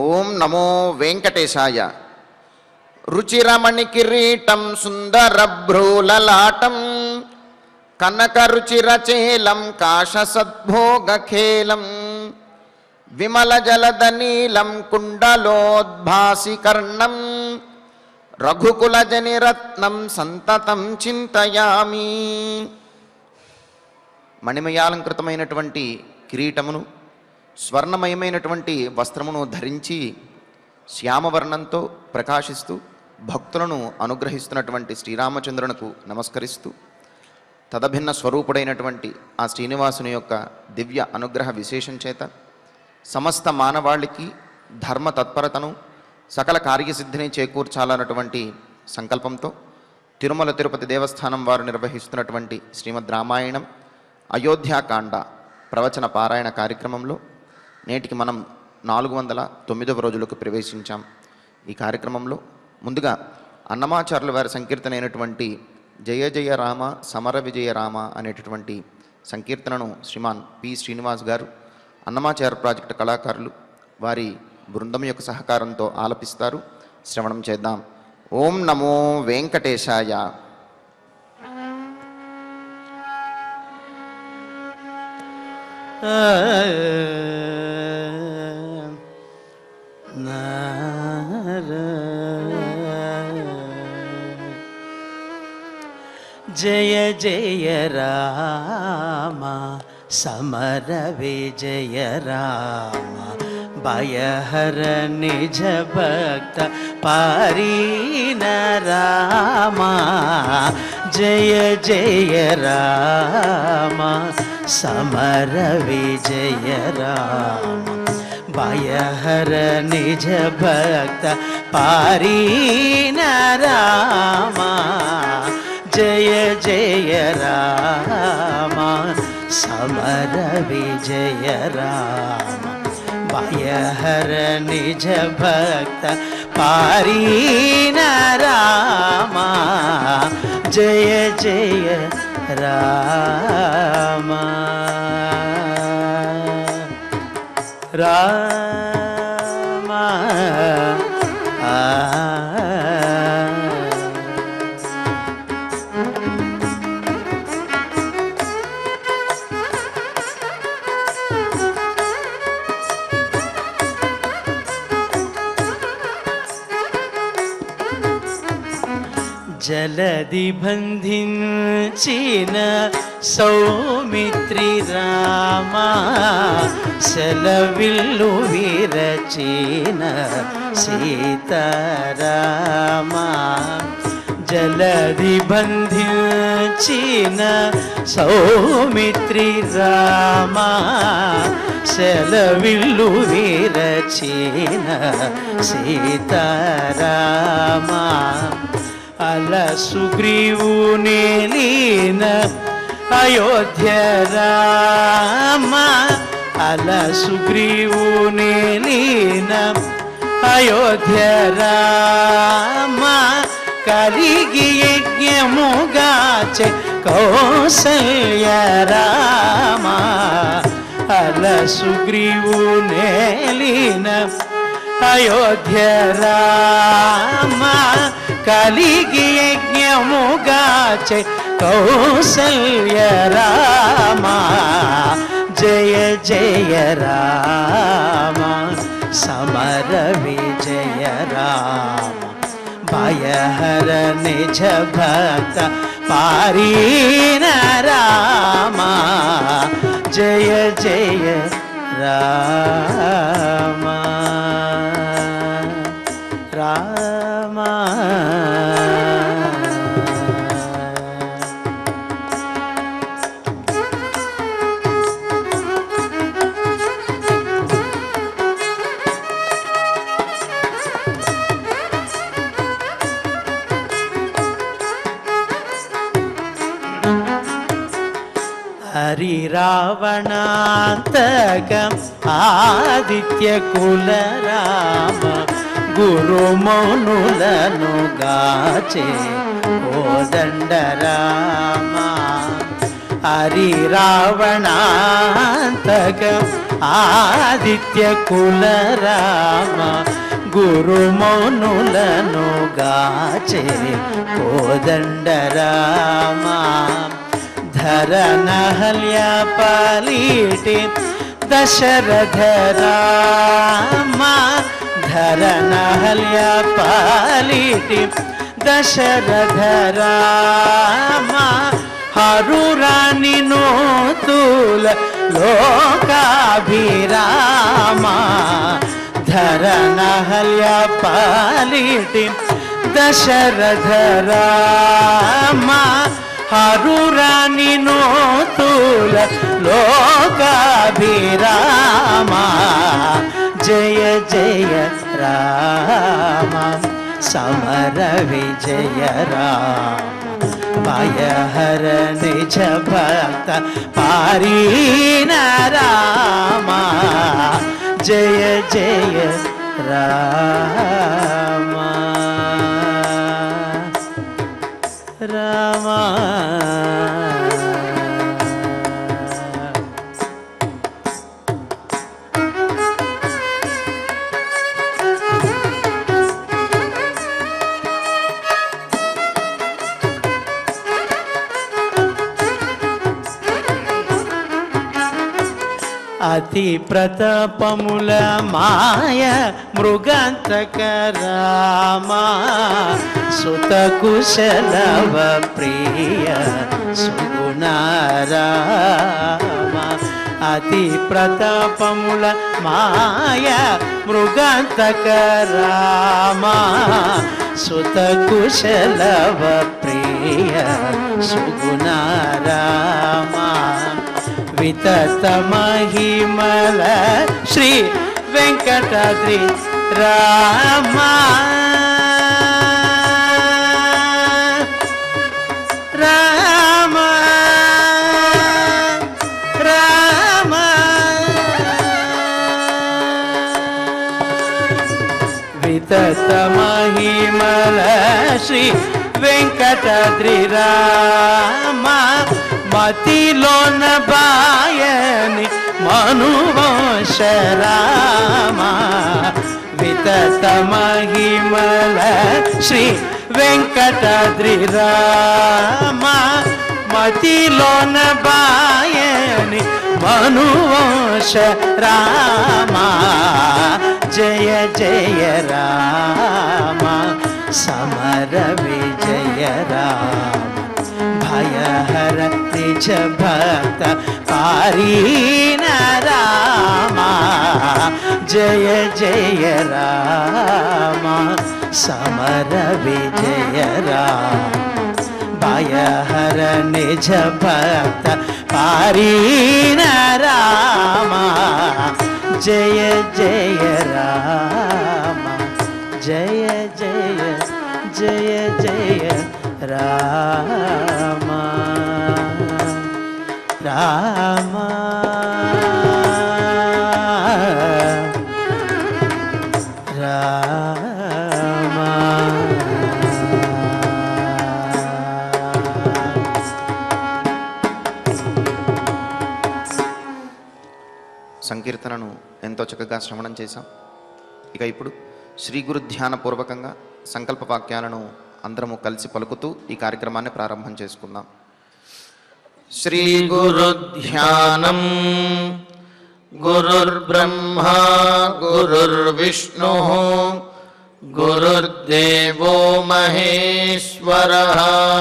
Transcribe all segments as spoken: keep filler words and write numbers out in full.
ఓం నమో వెంకటేశాయ. రుచిరమణి కిరీటం సుందరభ్రూలలాటం కనకరుచిరచేలం కాశసద్భోగఖేలం విమల జలదనీలం కుండలోద్భాసికర్ణం రఘుకులజనిరత్నం సంతతం చింతయామి. మణిమయాలంకృతమైనటువంటి కిరీటమును, స్వర్ణమయమైనటువంటి వస్త్రమును ధరించి శ్యామవర్ణంతో ప్రకాశిస్తూ భక్తులను అనుగ్రహిస్తున్నటువంటి శ్రీరామచంద్రునకు నమస్కరిస్తూ, తదభిన్న స్వరూపుడైనటువంటి ఆ శ్రీనివాసుని యొక్క దివ్య అనుగ్రహ విశేషం చేత సమస్త మానవాళికి ధర్మ తత్పరతను, సకల కార్యసిద్ధిని చేకూర్చాలన్నటువంటి సంకల్పంతో తిరుమల తిరుపతి దేవస్థానం వారు నిర్వహిస్తున్నటువంటి శ్రీమద్ రామాయణం అయోధ్యాకాండ ప్రవచన పారాయణ కార్యక్రమంలో నేటికి మనం నాలుగు వందల తొమ్మిదవ రోజులకు ప్రవేశించాం. ఈ కార్యక్రమంలో ముందుగా అన్నమాచార్యుల వారి సంకీర్తన అయినటువంటి జయ జయ రామ సమర విజయ రామ అనేటటువంటి సంకీర్తనను శ్రీమాన్ పి శ్రీనివాస్ గారు, అన్నమాచార్య ప్రాజెక్టు కళాకారులు వారి బృందం యొక్క సహకారంతో ఆలపిస్తారు. శ్రవణం చేద్దాం. ఓం నమో వెంకటేశాయ. జయ జయ రామ సమర విజయ రామ భయహర నిజ భక్త పారీన రామ. జయ జయ రామ సమర విజయ రామ భయహర నిజ భక్త పారీన రామ. జయ జయ రామ సమర విజయ రామ భయహర నిజ భక్త పారీన రామ. జయ జయ రామ రామ ఆ జలది బంధించిన సౌమిత్రి రామ సెలవిల్లు విరచిన సీతారామ. జలది బంధించిన సౌమిత్రి రామ సెలవిల్లు విరచిన సీతారామ. అల సుగ్రీవుని లీన అయోధ్య రామ అల సుగ్రీవుని లీన అయోధ్య రామ. కలిగి యజ్ఞముగాచె కౌసల్య రామ అల సుగ్రీవుని లీన అయోధ్య రామ. కలిగి యజ్ఞముగాచె కౌసల్య రామ. జయ జయ రామ సమర విజయ రామ భయహర నిజ భక్త పారీన రామ. జయ జయ రామ రామ హరి రావణాంతకం ఆదిత్య కుల రామ గురుమౌనులను గాచే కోదండ రామ. హరి రావణాంతకం ఆదిత్య కుల రామ గురుమౌనులను గాచే కోదండ రామ ధరనహల్య పాలిటి దశరథ రామ ధరనహల్య పాలిటి దశరథ రామ హరురాని నోతుల లోకాభిరామ ధరనహల్య పాలిటి దశరథ రామ హరురాని నోతుల లోకాభిరామ జయ జయ రామ సమర విజయ రామ భయహర నిజ భక్త పారీణ రామ జయ జయ రామ రామ అతి ప్రతాపముల మాయ మృగంతక రామ సుత కుశలవ ప్రియ సుగుణ రామ అతి ప్రతాపముల మాయ మృగంతక రామ సుత కుశలవ ప్రియ సుగుణ రామ వితత మహిమల శ్రీ వెంకటాద్రి రామ రామ రామ వితత మహిమల శ్రీ వెంకటాద్రి రామ మతిలోన బాయని మనువంశ రామ వితత మహిమల శ్రీ వెంకటాద్రి రామ మతిలోన బాయని మనువంశ రామ జయ జయ రామ సమర విజయ రామ భయహర నిజ భక్త పారీణ రామ జయ జయ రామ సమర విజయ రామ భయహర నిజ భక్త పారీణ రామ జయ జయ రామ జయ జయ జయ జయ రామ రామ రామ సంకీర్తనను ఎంతో చక్కగా శ్రవణం చేశాం. ఇక ఇప్పుడు శ్రీ గురు ధ్యానపూర్వకంగా సంకల్ప వాక్యాలను అందరము కలిసి పలుకుతూ ఈ కార్యక్రమాన్ని ప్రారంభం చేసుకుందాం. శ్రీ గురు ధ్యానం గురుర్బ్రహ్మా గురుర్విష్ణు గురుర్దేవో మహేశ్వరః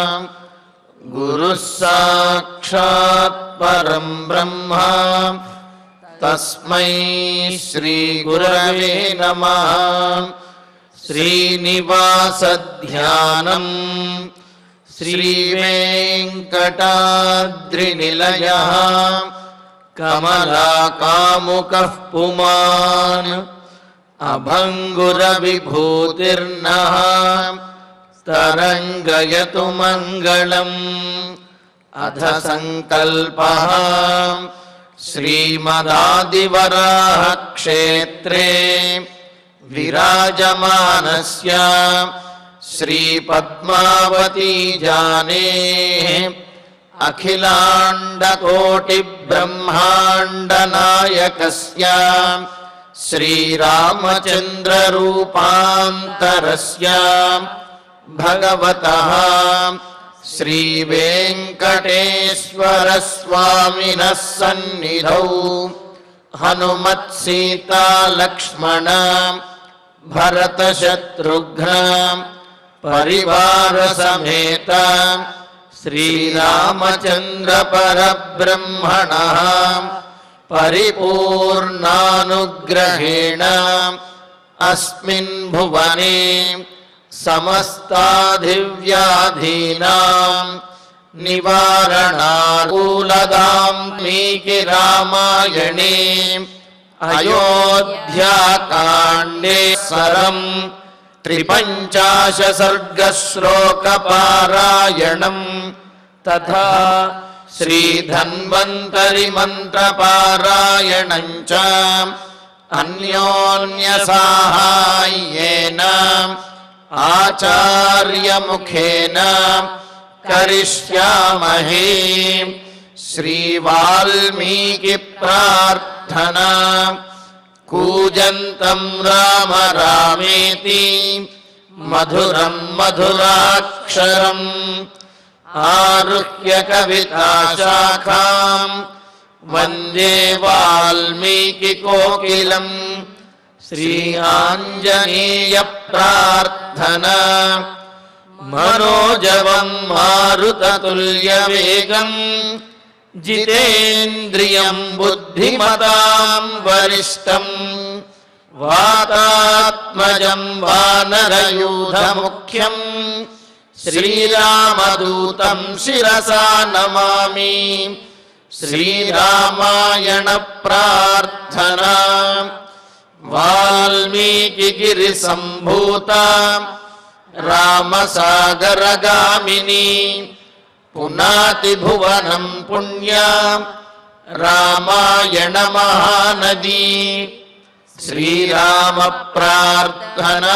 గురుః సాక్షాత్ పరం బ్రహ్మ తస్మై శ్రీ గురవే నమః. శ్రీనివాస ధ్యానం శ్రీ వెంకటాద్రినిలయః కమలాకాముకః పుమాన్ అభంగుర విభూతిర్నః తరంగయతు మంగళం. అథ సంకల్పః శ్రీమదాదివరాహ క్షేత్రే విరాజమానస్య శ్రీ పద్మావతీ జానేః अखिलाण्डकोटिब्रह्माण्डनायकस्य श्रीरामचन्द्ररूपान्तरस्य भगवतः श्रीवेङ्कटेश्वरस्वामिनः सन्निधौ हनुमत्सीता लक्ष्मण भरतशत्रुघ्न परिवार समेत श्रीरामचन्द्र परब्रह्मणः परिपूर्णानुग्रहेण अस्मिन् भुवने समस्ताधिव्याधीनां निवारणाकूलदाम्नीकि रामायणे अयोध्याकाण्डे सरम् त्रिपञ्चाशत्सर्गश्लोकपारायणम् तथा श्रीधन्वन्तरि मन्त्रपारायणम् च अन्योन्यसाहाय्येन आचार्यमुखेन करिष्यामहे। श्रीवाल्मीकि प्रार्थना कूजन्तं राम रामेति मधुरं मधुराक्षरम् आरुह्य कविताशाखां वन्दे वाल्मीकि कोकिलम्। श्री आञ्जनेय प्रार्थना मनोजवं मारुततुल्यवेगं जितेन्द्रियं बुद्धिमतां वरिष्ठं वातात्मजं वानरयूथमुख्यं श्रीरामदूतं शिरसा नमामि। श्रीरामायण प्रार्थना वाल्मीकिगिरिसम्भूता रामसागरगामिनी पुनाति भुवनं पुण्या रामायण महानदी। श्रीराम प्रार्थना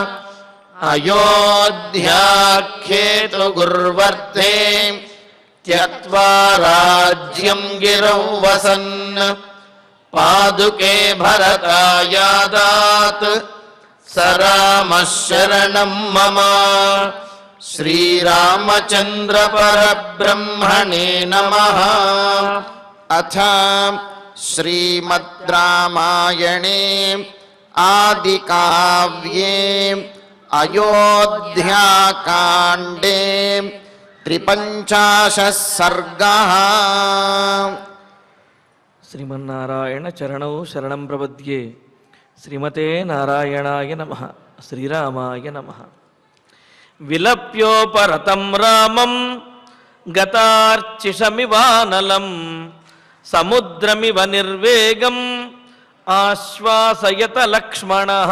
अयोध्याख्येतु गुर्वर्ते त्यक्त्वा राज्यं गिरौ वसन् पादुके भरतायादात् स रामः शरणं मम। श्रीरामचन्द्र परब्रह्मणे नमः। अथ श्रीमद् रामायणे आदिकाव्ये अयोध्याकाण्डे त्रिपञ्चाशः सर्गः। శ్రీమన్నారాయణ చరణౌ శరణం ప్రపద్యే. శ్రీమతే నారాయణాయ నమః. శ్రీరామాయ నమః. విలప్యోపరతం రామం గతార్చిషమివానలం సముద్రమివ నిర్వేగం ఆశ్వాసయత లక్ష్మణః.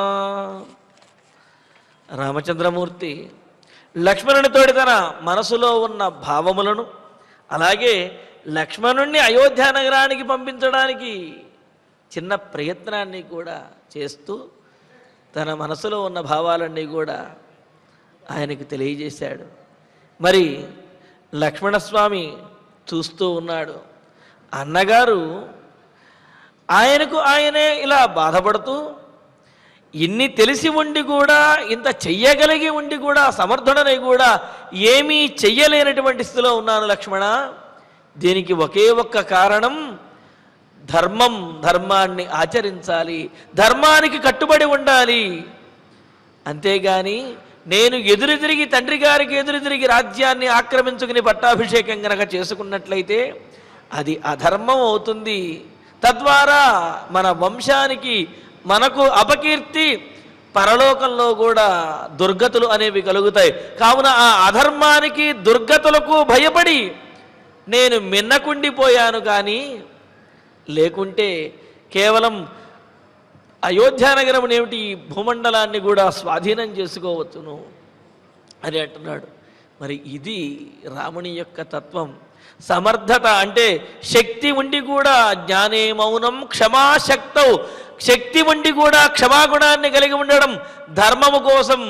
రామచంద్రమూర్తి లక్ష్మణునితోటి తన మనసులో ఉన్న భావములను అలాగే లక్ష్మణుణ్ణి అయోధ్య నగరానికి పంపించడానికి చిన్న ప్రయత్నాన్ని కూడా చేస్తూ తన మనసులో ఉన్న భావాలన్నీ కూడా ఆయనకు తెలియజేశాడు. మరి లక్ష్మణస్వామి చూస్తూ ఉన్నాడు. అన్నగారు ఆయనకు ఆయనే ఇలా బాధపడుతూ ఇన్ని తెలిసి ఉండి కూడా ఇంత చెయ్యగలిగి ఉండి కూడా సమర్థుడనై కూడా ఏమీ చెయ్యలేనటువంటి స్థితిలో ఉన్నాను లక్ష్మణ. దీనికి ఒకే ఒక్క కారణం ధర్మం. ధర్మాన్ని ఆచరించాలి, ధర్మానికి కట్టుబడి ఉండాలి. అంతేగాని నేను ఎదురు తిరిగి తండ్రి గారికి ఎదురు తిరిగి రాజ్యాన్ని ఆక్రమించుకుని పట్టాభిషేకం గనక చేసుకున్నట్లయితే అది అధర్మం అవుతుంది. తద్వారా మన వంశానికి మనకు అపకీర్తి, పరలోకంలో కూడా దుర్గతులు అనేవి కలుగుతాయి. కావున ఆ అధర్మానికి దుర్గతులకు భయపడి నేను మిన్నకుండిపోయాను. కానీ లేకుంటే కేవలం అయోధ్యానగరం ఏమిటి, భూమండలాన్ని కూడా స్వాధీనం చేసుకోవచ్చును అని అంటున్నాడు. మరి ఇది రాముని యొక్క తత్వం. సమర్థత అంటే శక్తి ఉండి కూడా జ్ఞానే మౌనం క్షమాశక్తౌ, శక్తి ఉండి కూడా క్షమాగుణాన్ని కలిగి ఉండడం, ధర్మము కోసం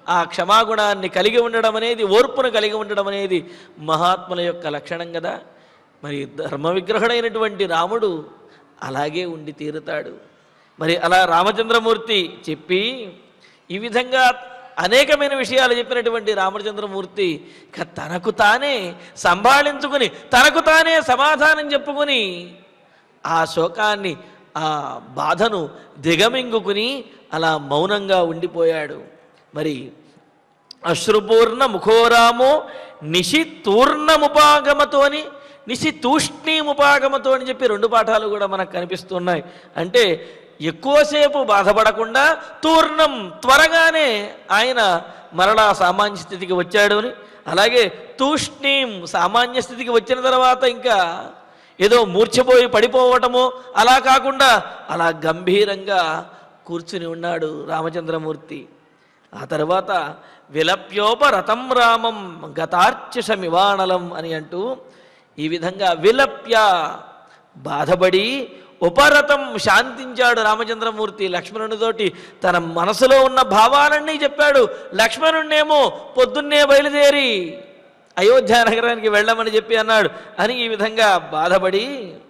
ఆ క్షమాగుణాన్ని కలిగి ఉండడం అనేది, ఓర్పును కలిగి ఉండడం అనేది మహాత్ముల యొక్క లక్షణం కదా. మరి ధర్మ విగ్రహుడైనటువంటి రాముడు అలాగే ఉండి తీరుతాడు. మరి అలా రామచంద్రమూర్తి చెప్పి ఈ విధంగా అనేకమైన విషయాలు చెప్పినటువంటి రామచంద్రమూర్తి ఇక తనకు తానే సంభాళించుకుని తనకు తానే సమాధానం చెప్పుకుని ఆ శోకాన్ని, ఆ బాధను దిగమింగుకుని అలా మౌనంగా ఉండిపోయాడు. మరి అశ్రుపూర్ణ ముఖోరామో నిశి తూర్ణముపాగమతోని నిశి తూష్ణీముపాగమతో అని చెప్పి రెండు పాఠాలు కూడా మనకు కనిపిస్తున్నాయి. అంటే ఎక్కువసేపు బాధపడకుండా తూర్ణం త్వరగానే ఆయన మరలా సామాన్య స్థితికి వచ్చాడు అని, అలాగే తూష్ణీం సామాన్య స్థితికి వచ్చిన తర్వాత ఇంకా ఏదో మూర్ఛపోయి పడిపోవటమో అలా కాకుండా అలా గంభీరంగా కూర్చుని ఉన్నాడు రామచంద్రమూర్తి. ఆ తర్వాత విలప్యోపరతం రామం గతార్చిషమివాణలం అని అంటూ ఈ విధంగా విలప్య బాధపడి ఉపరతం శాంతించాడు రామచంద్రమూర్తి. లక్ష్మణుడితోటి తన మనసులో ఉన్న భావాలన్నీ చెప్పాడు. లక్ష్మణుడినేమో పొద్దున్నే బయలుదేరి అయోధ్య నగరానికి వెళ్ళమని చెప్పి అన్నాడు అని ఈ విధంగా బాధపడి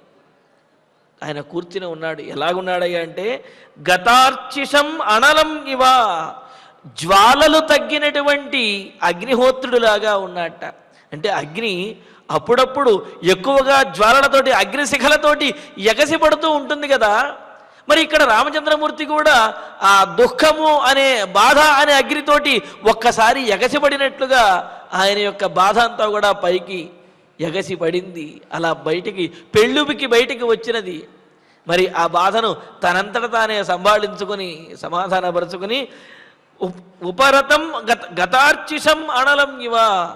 ఆయన కూర్చుని ఉన్నాడు. ఎలాగున్నాడయ్యా అంటే గతార్చిషం అనలం ఇవ, జ్వాలలు తగ్గినటువంటి అగ్నిహోత్రుడులాగా ఉన్నట్ట. అంటే అగ్ని అప్పుడప్పుడు ఎక్కువగా జ్వాలలతోటి అగ్నిశిఖలతోటి ఎగసిపడుతూ ఉంటుంది కదా. మరి ఇక్కడ రామచంద్రమూర్తి కూడా ఆ దుఃఖము అనే బాధ అనే అగ్నితోటి ఒక్కసారి ఎగసిపడినట్లుగా ఆయన యొక్క బాధ అంతా కూడా పైకి ఎగసిపడింది. అలా బయటికి పెళ్ళుబికి బయటికి వచ్చినది. మరి ఆ బాధను తనంతట తానే సంభాళించుకొని సమాధానపరుచుకుని ఉపరతం గత గతార్చిషం అనలం ఇవ,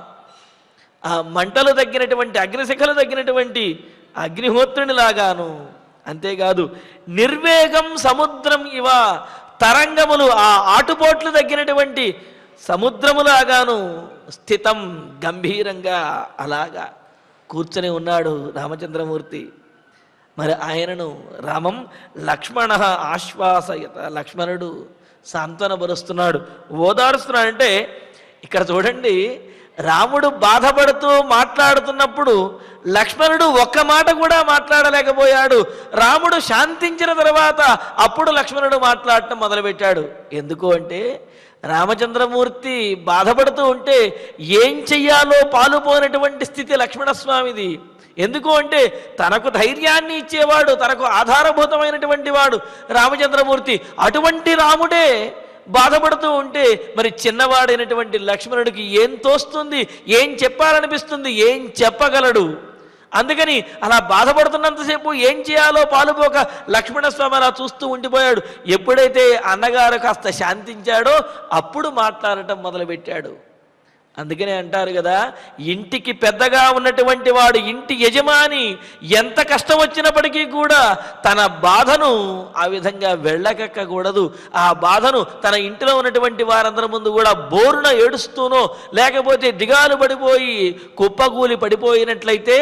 ఆ మంటలు తగ్గినటువంటి అగ్నిశిఖలు తగ్గినటువంటి అగ్నిహోత్రునిలాగాను, అంతేకాదు నిర్వేగం సముద్రం ఇవ, తరంగములు ఆ ఆటుపోట్లు తగ్గినటువంటి సముద్రములాగాను స్థితం గంభీరంగా అలాగా కూర్చొని ఉన్నాడు రామచంద్రమూర్తి. మరి ఆయనను రామం లక్ష్మణ ఆశ్వాసయత, లక్ష్మణుడు సాంత్వనపరుస్తున్నాడు, ఓదారుస్తున్నాడంటే ఇక్కడ చూడండి, రాముడు బాధపడుతూ మాట్లాడుతున్నప్పుడు లక్ష్మణుడు ఒక్క మాట కూడా మాట్లాడలేకపోయాడు. రాముడు శాంతించిన తర్వాత అప్పుడు లక్ష్మణుడు మాట్లాడటం మొదలుపెట్టాడు. ఎందుకు అంటే రామచంద్రమూర్తి బాధపడుతూ ఉంటే ఏం చెయ్యాలో పాలుపోనటువంటి స్థితి లక్ష్మణస్వామిది. ఎందుకు అంటే తనకు ధైర్యాన్ని ఇచ్చేవాడు, తనకు ఆధారభూతమైనటువంటి వాడు రామచంద్రమూర్తి. అటువంటి రాముడే బాధపడుతూ ఉంటే మరి చిన్నవాడైనటువంటి లక్ష్మణుడికి ఏం తోస్తుంది, ఏం చెప్పాలనిపిస్తుంది, ఏం చెప్పగలడు? అందుకని అలా బాధపడుతున్నంతసేపు ఏం చేయాలో పాలుపోక లక్ష్మణస్వామి అలా చూస్తూ ఉండిపోయాడు. ఎప్పుడైతే అన్నగారు కాస్త శాంతించాడో అప్పుడు మాట్లాడటం మొదలుపెట్టాడు. అందుకనే అంటారు కదా, ఇంటికి పెద్దగా ఉన్నటువంటి వాడు, ఇంటి యజమాని ఎంత కష్టం వచ్చినప్పటికీ కూడా తన బాధను ఆ విధంగా వెళ్ళకక్కకూడదు. ఆ బాధను తన ఇంటిలో ఉన్నటువంటి వారందరి ముందు కూడా బోరున ఏడుస్తూనో లేకపోతే దిగాలు పడిపోయి కుప్పగూలి పడిపోయినట్లయితే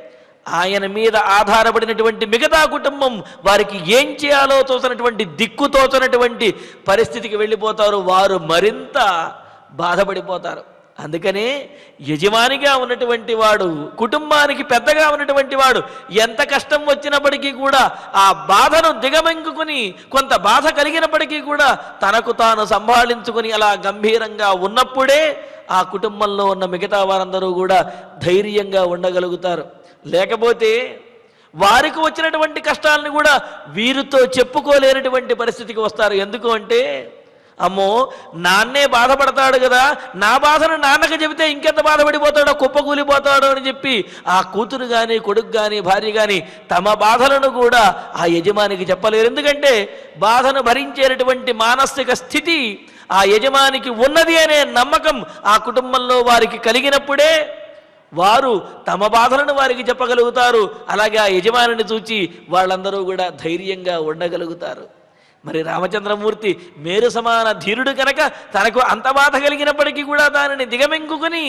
ఆయన మీద ఆధారపడినటువంటి మిగతా కుటుంబం వారికి ఏం చేయాలో తోచనటువంటి దిక్కు తోచనటువంటి పరిస్థితికి వెళ్ళిపోతారు. వారు మరింత బాధపడిపోతారు. అందుకనే యజమానిగా ఉన్నటువంటి వాడు, కుటుంబానికి పెద్దగా ఉన్నటువంటి వాడు ఎంత కష్టం వచ్చినప్పటికీ కూడా ఆ బాధను దిగమింగుకుని, కొంత బాధ కలిగినప్పటికీ కూడా తనకు తాను సంభాళించుకుని అలా గంభీరంగా ఉన్నప్పుడే ఆ కుటుంబంలో ఉన్న మిగతా వారందరూ కూడా ధైర్యంగా ఉండగలుగుతారు. లేకపోతే వారికి వచ్చినటువంటి కష్టాలను కూడా వీరితో చెప్పుకోలేనటువంటి పరిస్థితికి వస్తారు. ఎందుకు అంటే అమ్మో నాన్నే బాధపడతాడు కదా, నా బాధను నాన్నకు చెబితే ఇంకెంత బాధపడిపోతాడో, కుప్పకూలిపోతాడో అని చెప్పి ఆ కూతురు కానీ కొడుకు కానీ భార్య కానీ తమ బాధలను కూడా ఆ యజమానికి చెప్పలేరు. ఎందుకంటే బాధను భరించేటటువంటి మానసిక స్థితి ఆ యజమానికి ఉన్నది అనే నమ్మకం ఆ కుటుంబంలో వారికి కలిగినప్పుడే వారు తమ బాధలను వారికి చెప్పగలుగుతారు. అలాగే ఆ యజమానిని చూచి వాళ్ళందరూ కూడా ధైర్యంగా ఉండగలుగుతారు. మరి రామచంద్రమూర్తి మేరు సమాన ధీరుడు కనుక తనకు అంత బాధ కలిగినప్పటికీ కూడా దానిని దిగమింగుకుని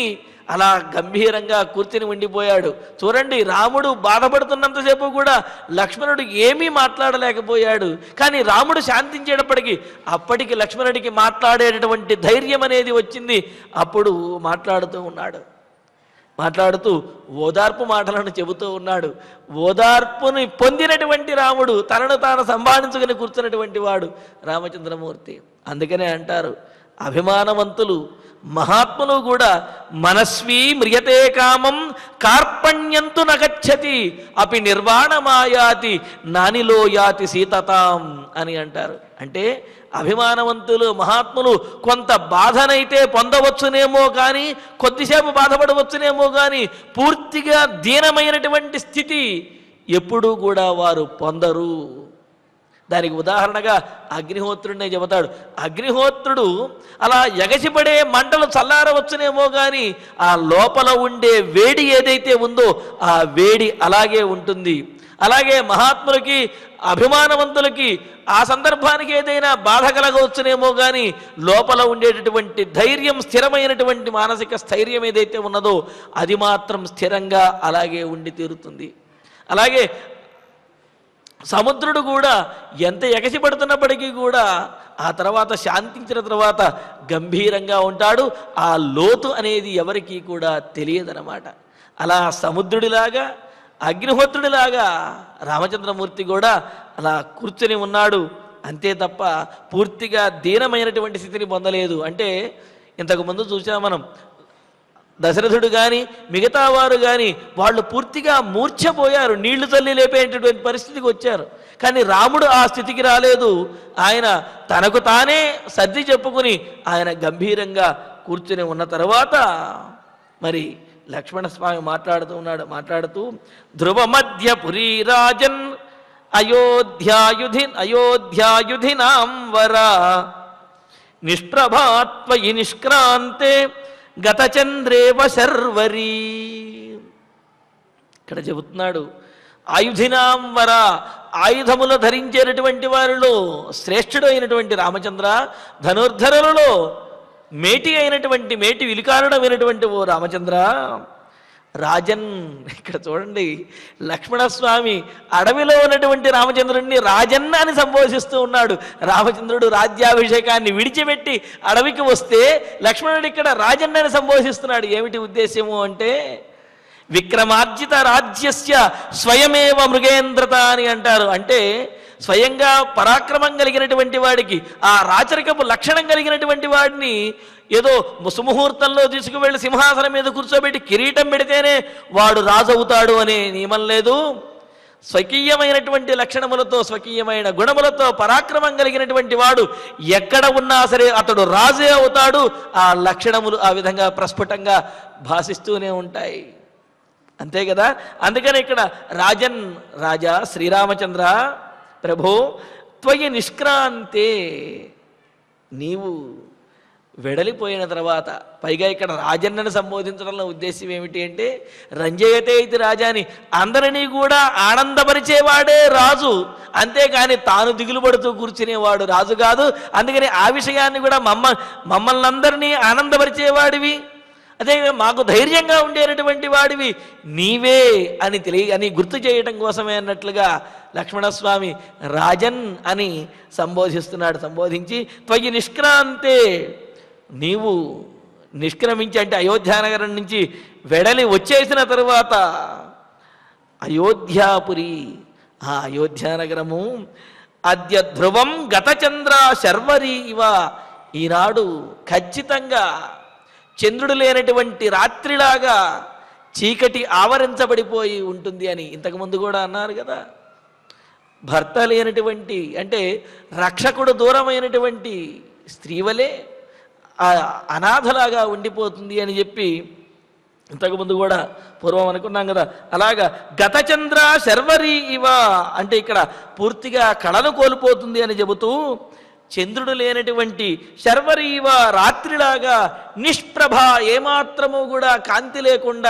అలా గంభీరంగా కూర్చుని ఉండిపోయాడు. చూడండి, రాముడు బాధపడుతున్నంతసేపు కూడా లక్ష్మణుడు ఏమీ మాట్లాడలేకపోయాడు. కానీ రాముడు శాంతించేటప్పటికి అప్పటికి లక్ష్మణుడికి మాట్లాడేటటువంటి ధైర్యం అనేది వచ్చింది. అప్పుడు మాట్లాడుతూ ఉన్నాడు. మాట్లాడుతూ ఓదార్పు మాటలను చెబుతూ ఉన్నాడు. ఓదార్పుని పొందినటువంటి రాముడు తనను తాను సంభాళించుకుని కూర్చున్నటువంటి వాడు రామచంద్రమూర్తి. అందుకనే అంటారు అభిమానవంతులు మహాత్ములు కూడా మనస్వీ మ్రియతే కామం కార్పణ్యంతు నగచ్చతి అపి నిర్వాణమాయాతి నానిలో యాతి సీతతాం అని అంటారు. అంటే అభిమానవంతులు మహాత్ములు కొంత బాధనైతే పొందవచ్చునేమో కానీ, కొద్దిసేపు బాధపడవచ్చునేమో కానీ పూర్తిగా దీనమైనటువంటి స్థితి ఎప్పుడూ కూడా వారు పొందరు. దానికి ఉదాహరణగా అగ్నిహోత్రుడినే చెబుతాడు. అగ్నిహోత్రుడు అలా ఎగసిపడే మంటలు చల్లారవచ్చునేమో కానీ ఆ లోపల ఉండే వేడి ఏదైతే ఉందో ఆ వేడి అలాగే ఉంటుంది. అలాగే మహాత్ములకి అభిమానవంతులకి ఆ సందర్భానికి ఏదైనా బాధ కలగవచ్చునేమో కానీ లోపల ఉండేటటువంటి ధైర్యం, స్థిరమైనటువంటి మానసిక స్థైర్యం ఏదైతే ఉన్నదో అది మాత్రం స్థిరంగా అలాగే ఉండి తీరుతుంది. అలాగే సముద్రుడు కూడా ఎంత ఎగసి పడుతున్నప్పటికీ కూడా ఆ తర్వాత శాంతించిన తర్వాత గంభీరంగా ఉంటాడు. ఆ లోతు అనేది ఎవరికీ కూడా తెలియదన్నమాట. అలా సముద్రుడిలాగా అగ్నిహోత్రుడిలాగా రామచంద్రమూర్తి కూడా అలా కూర్చొని ఉన్నాడు. అంతే తప్ప పూర్తిగా దీనమైనటువంటి స్థితిని పొందలేదు. అంటే ఇంతకుముందు చూసాం మనం, దశరథుడు కానీ మిగతా వారు కానీ వాళ్ళు పూర్తిగా మూర్ఛపోయారు, నీళ్లు తల్లి లేపేటటువంటి పరిస్థితికి వచ్చారు. కానీ రాముడు ఆ స్థితికి రాలేదు. ఆయన తనకు తానే సర్ది చెప్పుకుని ఆయన గంభీరంగా కూర్చుని ఉన్న తర్వాత మరి లక్ష్మణస్వామి మాట్లాడుతూ ఉన్నాడు. మాట్లాడుతూ ధ్రువ మధ్య పురీ రాజన్ అయోధ్యాయుధి అయోధ్యాయుధినాం వరా నిష్ప్రభాత్వయి నిష్క్రాంతే గతచంద్రేవ శర్వరీ. ఇక్కడ చెబుతున్నాడు ఆయుధినాం వర, ఆయుధములు ధరించేటటువంటి వారిలో శ్రేష్ఠుడు అయినటువంటి రామచంద్ర, ధనుర్ధరులలో మేటి అయినటువంటి మేటి విలికారుడమైనటువంటి ఓ రామచంద్ర. రాజన్, ఇక్కడ చూడండి లక్ష్మణస్వామి అడవిలో ఉన్నటువంటి రామచంద్రుడిని రాజన్న అని సంబోధిస్తూ ఉన్నాడు. రామచంద్రుడు రాజ్యాభిషేకాన్ని విడిచిపెట్టి అడవికి వస్తే లక్ష్మణుడు ఇక్కడ రాజన్న అని సంబోధిస్తున్నాడు. ఏమిటి ఉద్దేశ్యము అంటే విక్రమార్జిత రాజ్యస్య స్వయమేవ మృగేంద్రత అని అంటారు. అంటే స్వయంగా పరాక్రమం కలిగినటువంటి వాడికి, ఆ రాచరికపు లక్షణం కలిగినటువంటి వాడిని ఏదో సుముహూర్తంలో తీసుకువెళ్ళి సింహాసనం మీద కూర్చోబెట్టి కిరీటం పెడితేనే వాడు రాజు అవుతాడు అనే నియమం లేదు. స్వకీయమైనటువంటి లక్షణములతో, స్వకీయమైన గుణములతో పరాక్రమం కలిగినటువంటి వాడు ఎక్కడ ఉన్నా సరే అతడు రాజే అవుతాడు. ఆ లక్షణములు ఆ విధంగా ప్రస్ఫుటంగా భాసిస్తూనే ఉంటాయి. అంతే కదా. అందుకని ఇక్కడ రాజన్, రాజా శ్రీరామచంద్ర ప్రభో త్వయి నిష్క్రాంతే, నీవు వెడలిపోయిన తర్వాత, పైగా ఇక్కడ రాజన్నను సంబోధించడంలో ఉద్దేశం ఏమిటి అంటే రంజయతే ఇది రాజాని, అందరినీ కూడా ఆనందపరిచేవాడే రాజు, అంతేకాని తాను దిగులు పడుతూ కూర్చునేవాడు రాజు కాదు. అందుకని ఆ విషయాన్ని కూడా మమ్మ మమ్మల్ని అందరినీ ఆనందపరిచేవాడివి, అదే మాకు ధైర్యంగా ఉండేటటువంటి వాడివి నీవే అని తెలియ అని గుర్తు చేయడం కోసమే అన్నట్లుగా లక్ష్మణస్వామి రాజన్ అని సంబోధిస్తున్నాడు. సంబోధించి త్వయి నిష్క్రాంతే, నీవు నిష్క్రమించి అంటే అయోధ్యానగరం నుంచి వెడలి వచ్చేసిన తరువాత అయోధ్యాపురి, ఆ అయోధ్యానగరము అద్య ధ్రువం గతచంద్ర శర్వరి ఇవ, ఈనాడు ఖచ్చితంగా చంద్రుడు లేనటువంటి రాత్రిలాగా చీకటి ఆవరించబడిపోయి ఉంటుంది అని ఇంతకుముందు కూడా అన్నారు కదా. భర్త లేనటువంటి అంటే రక్షకుడు దూరమైనటువంటి స్త్రీవలే అనాథలాగా ఉండిపోతుంది అని చెప్పి ఇంతకుముందు కూడా పూర్వం అనుకున్నాం కదా. అలాగా గతచంద్ర శర్వరి ఇవ అంటే ఇక్కడ పూర్తిగా కళను కోల్పోతుంది అని చెబుతూ చంద్రుడు లేనటువంటి శర్వరీవ రాత్రిలాగా నిష్ప్రభ, ఏమాత్రము కూడా కాంతి లేకుండా